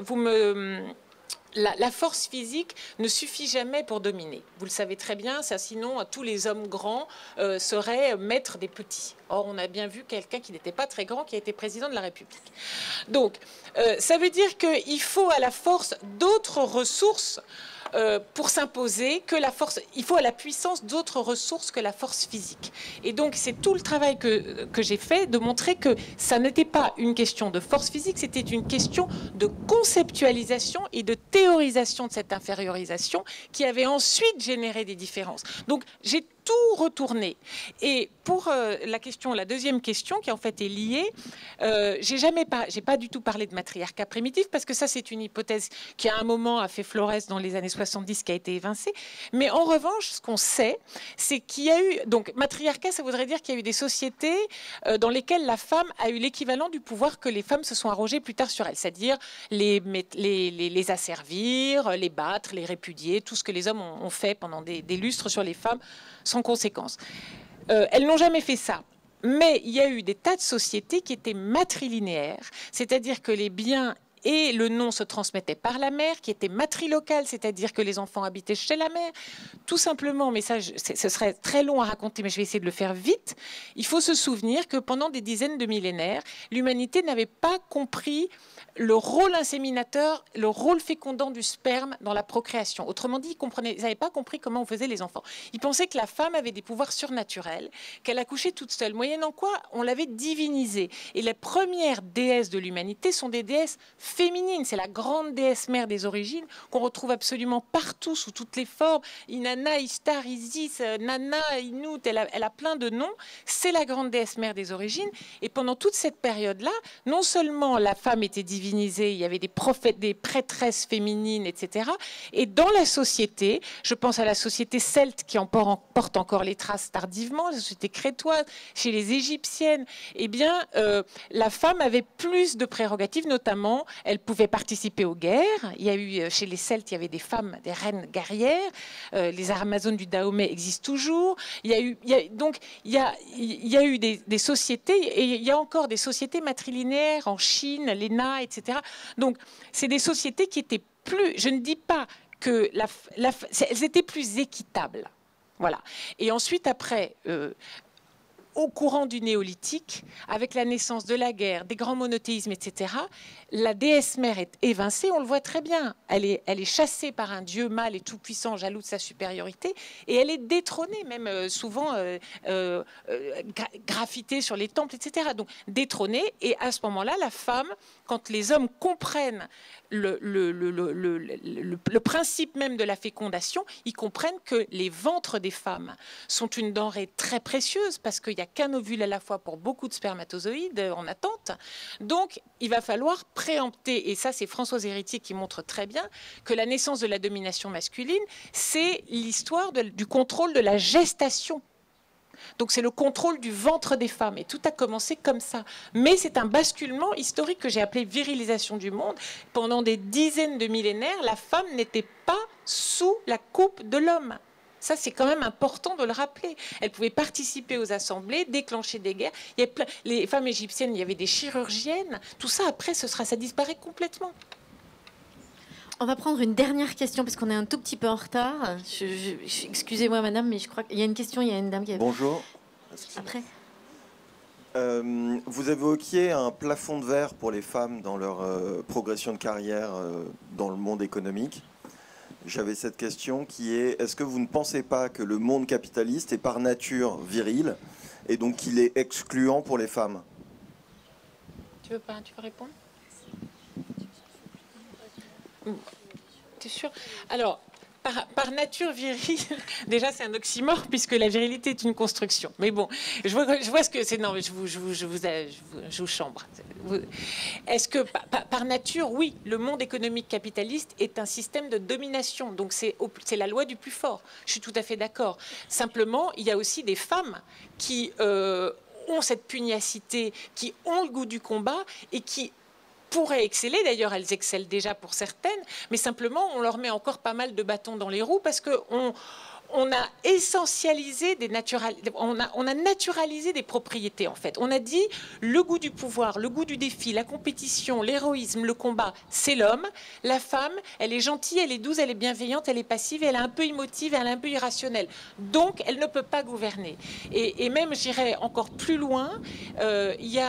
la force physique ne suffit jamais pour dominer. Vous le savez très bien, ça, sinon tous les hommes grands seraient maîtres des petits. Or, on a bien vu quelqu'un qui n'était pas très grand, qui a été président de la République. Donc, ça veut dire qu'il faut à la force d'autres ressources pour s'imposer que la force. Il faut à la puissance d'autres ressources que la force physique. Et donc, c'est tout le travail que j'ai fait de montrer que ça n'était pas une question de force physique, c'était une question de conceptualisation et de théorisation de cette infériorisation qui avait ensuite généré des différences. Donc, j'ai tout retourné. Et pour la deuxième question qui en fait est liée, j'ai pas du tout parlé de matriarcat primitif parce que ça c'est une hypothèse qui à un moment a fait florès dans les années 70 qui a été évincée. Mais en revanche, ce qu'on sait, c'est qu'il y a eu donc matriarcat, ça voudrait dire qu'il y a eu des sociétés dans lesquelles la femme a eu l'équivalent du pouvoir que les femmes se sont arrogées plus tard sur elle, c'est-à-dire les asservir, les battre, les répudier, tout ce que les hommes ont fait pendant des lustres sur les femmes sans conséquence. Elles n'ont jamais fait ça. Mais il y a eu des tas de sociétés qui étaient matrilinéaires, c'est-à-dire que les biens et le nom se transmettaient par la mère, qui étaient matrilocales, c'est-à-dire que les enfants habitaient chez la mère. Tout simplement, mais ça, ce serait très long à raconter, mais je vais essayer de le faire vite. Il faut se souvenir que pendant des dizaines de millénaires, l'humanité n'avait pas compris le rôle inséminateur, le rôle fécondant du sperme dans la procréation. Autrement dit, ils n'avaient pas compris comment on faisait les enfants. Ils pensaient que la femme avait des pouvoirs surnaturels, qu'elle accouchait toute seule, moyennant quoi on l'avait divinisée. Et les premières déesses de l'humanité sont des déesses féminines. C'est la grande déesse mère des origines qu'on retrouve absolument partout, sous toutes les formes. Inanna, Ishtar, Isis, Nana, Inut, elle a plein de noms. C'est la grande déesse mère des origines. Et pendant toute cette période-là, non seulement la femme était divinisée, il y avait des prophètes, des prêtresses féminines, etc. Et dans la société, je pense à la société celte qui en porte encore les traces tardivement, la société crétoise, chez les égyptiennes, eh bien, la femme avait plus de prérogatives, notamment, elle pouvait participer aux guerres. Il y a eu, chez les Celtes, il y avait des femmes, des reines guerrières. Les Amazones du Dahomey existent toujours. Il y a eu des sociétés, et il y a encore des sociétés matrilinéaires en Chine, l'ENA, etc. Donc, c'est des sociétés qui étaient plus, je ne dis pas que elles étaient plus équitables. Voilà. Et ensuite, après, au courant du néolithique, avec la naissance de la guerre, des grands monothéismes, etc., la déesse mère est évincée, on le voit très bien. Elle est chassée par un dieu mâle et tout-puissant, jaloux de sa supériorité, et elle est détrônée, même souvent graffitée sur les temples, etc. Donc détrônée, et à ce moment-là, la femme, quand les hommes comprennent le principe même de la fécondation, ils comprennent que les ventres des femmes sont une denrée très précieuse parce qu'il n'y a qu'un ovule à la fois pour beaucoup de spermatozoïdes en attente. Donc, il va falloir préempter, et ça c'est Françoise Héritier qui montre très bien, que la naissance de la domination masculine, c'est l'histoire du contrôle de la gestation. Donc c'est le contrôle du ventre des femmes. Et tout a commencé comme ça. Mais c'est un basculement historique que j'ai appelé virilisation du monde. Pendant des dizaines de millénaires, la femme n'était pas sous la coupe de l'homme. Ça, c'est quand même important de le rappeler. Elles pouvaient participer aux assemblées, déclencher des guerres. Il y a les femmes égyptiennes, il y avait des chirurgiennes. Tout ça, après, ça disparaît complètement. On va prendre une dernière question parce qu'on est un tout petit peu en retard. Excusez-moi, madame, mais je crois qu'il y a une question. Il y a une dame qui a... Bonjour. Après. Vous évoquiez un plafond de verre pour les femmes dans leur progression de carrière dans le monde économique. J'avais cette question qui est, est-ce que vous ne pensez pas que le monde capitaliste est par nature viril et donc qu'il est excluant pour les femmes? Tu veux répondre? T'es sûr? Alors, par nature virile, déjà c'est un oxymore puisque la virilité est une construction. Mais bon, je vois ce que c'est. Non, mais je vous chambre. Est-ce que par nature, oui, le monde économique capitaliste est un système de domination. Donc c'est la loi du plus fort. Je suis tout à fait d'accord. Simplement, il y a aussi des femmes qui ont cette pugnacité, qui ont le goût du combat et qui pourraient exceller, d'ailleurs elles excellent déjà pour certaines, mais simplement on leur met encore pas mal de bâtons dans les roues parce qu'on a essentialisé on a naturalisé des propriétés en fait. On a dit le goût du pouvoir, le goût du défi, la compétition, l'héroïsme, le combat, c'est l'homme. La femme, elle est gentille, elle est douce, elle est bienveillante, elle est passive, elle est un peu émotive, elle est un peu irrationnelle. Donc elle ne peut pas gouverner. Et même, j'irais encore plus loin, il y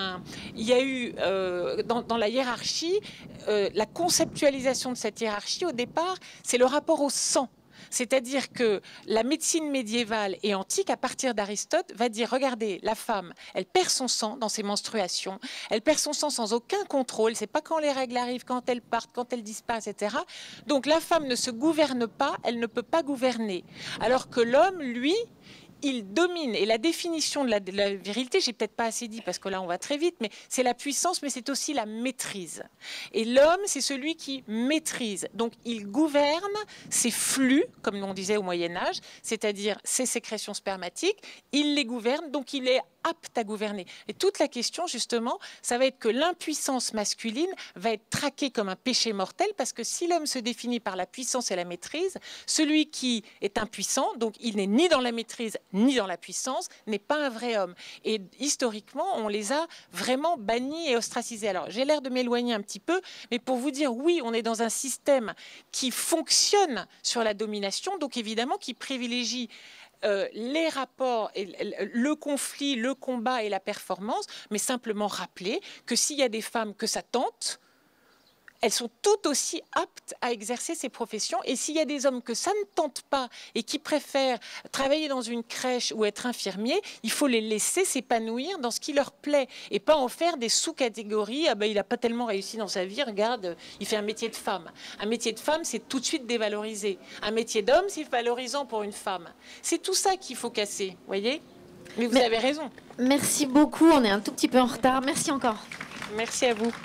a eu dans la hiérarchie, la conceptualisation de cette hiérarchie au départ, c'est le rapport au sang. C'est-à-dire que la médecine médiévale et antique, à partir d'Aristote, va dire, regardez, la femme, elle perd son sang dans ses menstruations, elle perd son sang sans aucun contrôle, c'est pas quand les règles arrivent, quand elles partent, quand elles disparaissent, etc. Donc la femme ne se gouverne pas, elle ne peut pas gouverner. Alors que l'homme, lui, il domine. Et la définition de la virilité, j'ai peut-être pas assez dit parce que là on va très vite, mais c'est la puissance, mais c'est aussi la maîtrise. Et l'homme, c'est celui qui maîtrise. Donc il gouverne ses flux, comme on disait au Moyen-Âge, c'est-à-dire ses sécrétions spermatiques, il les gouverne, donc il est apte à gouverner. Et toute la question, justement, ça va être que l'impuissance masculine va être traquée comme un péché mortel, parce que si l'homme se définit par la puissance et la maîtrise, celui qui est impuissant, donc il n'est ni dans la maîtrise ni dans la puissance, n'est pas un vrai homme. Et historiquement, on les a vraiment bannis et ostracisés. Alors, j'ai l'air de m'éloigner un petit peu, mais pour vous dire, oui, on est dans un système qui fonctionne sur la domination, donc évidemment qui privilégie les rapports, le conflit, le combat et la performance, mais simplement rappeler que s'il y a des femmes que ça tente, elles sont toutes aussi aptes à exercer ces professions. Et s'il y a des hommes que ça ne tente pas et qui préfèrent travailler dans une crèche ou être infirmier, il faut les laisser s'épanouir dans ce qui leur plaît et pas en faire des sous-catégories. Ah ben, il n'a pas tellement réussi dans sa vie, regarde, il fait un métier de femme. Un métier de femme, c'est tout de suite dévalorisé. Un métier d'homme, c'est valorisant pour une femme. C'est tout ça qu'il faut casser, vous voyez? Mais vous avez raison. Merci beaucoup, on est un tout petit peu en retard. Merci encore. Merci à vous.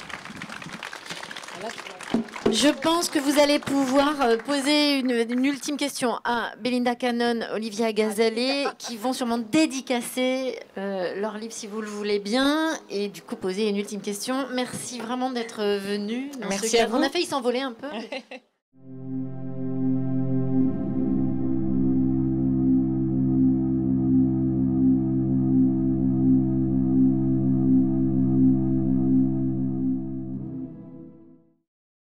Je pense que vous allez pouvoir poser une ultime question à Belinda Cannon, Olivia Gazaleh, qui vont sûrement dédicacer leur livre si vous le voulez bien, et du coup poser une ultime question. Merci vraiment d'être venu. Merci à vous. On a failli s'envoler un peu.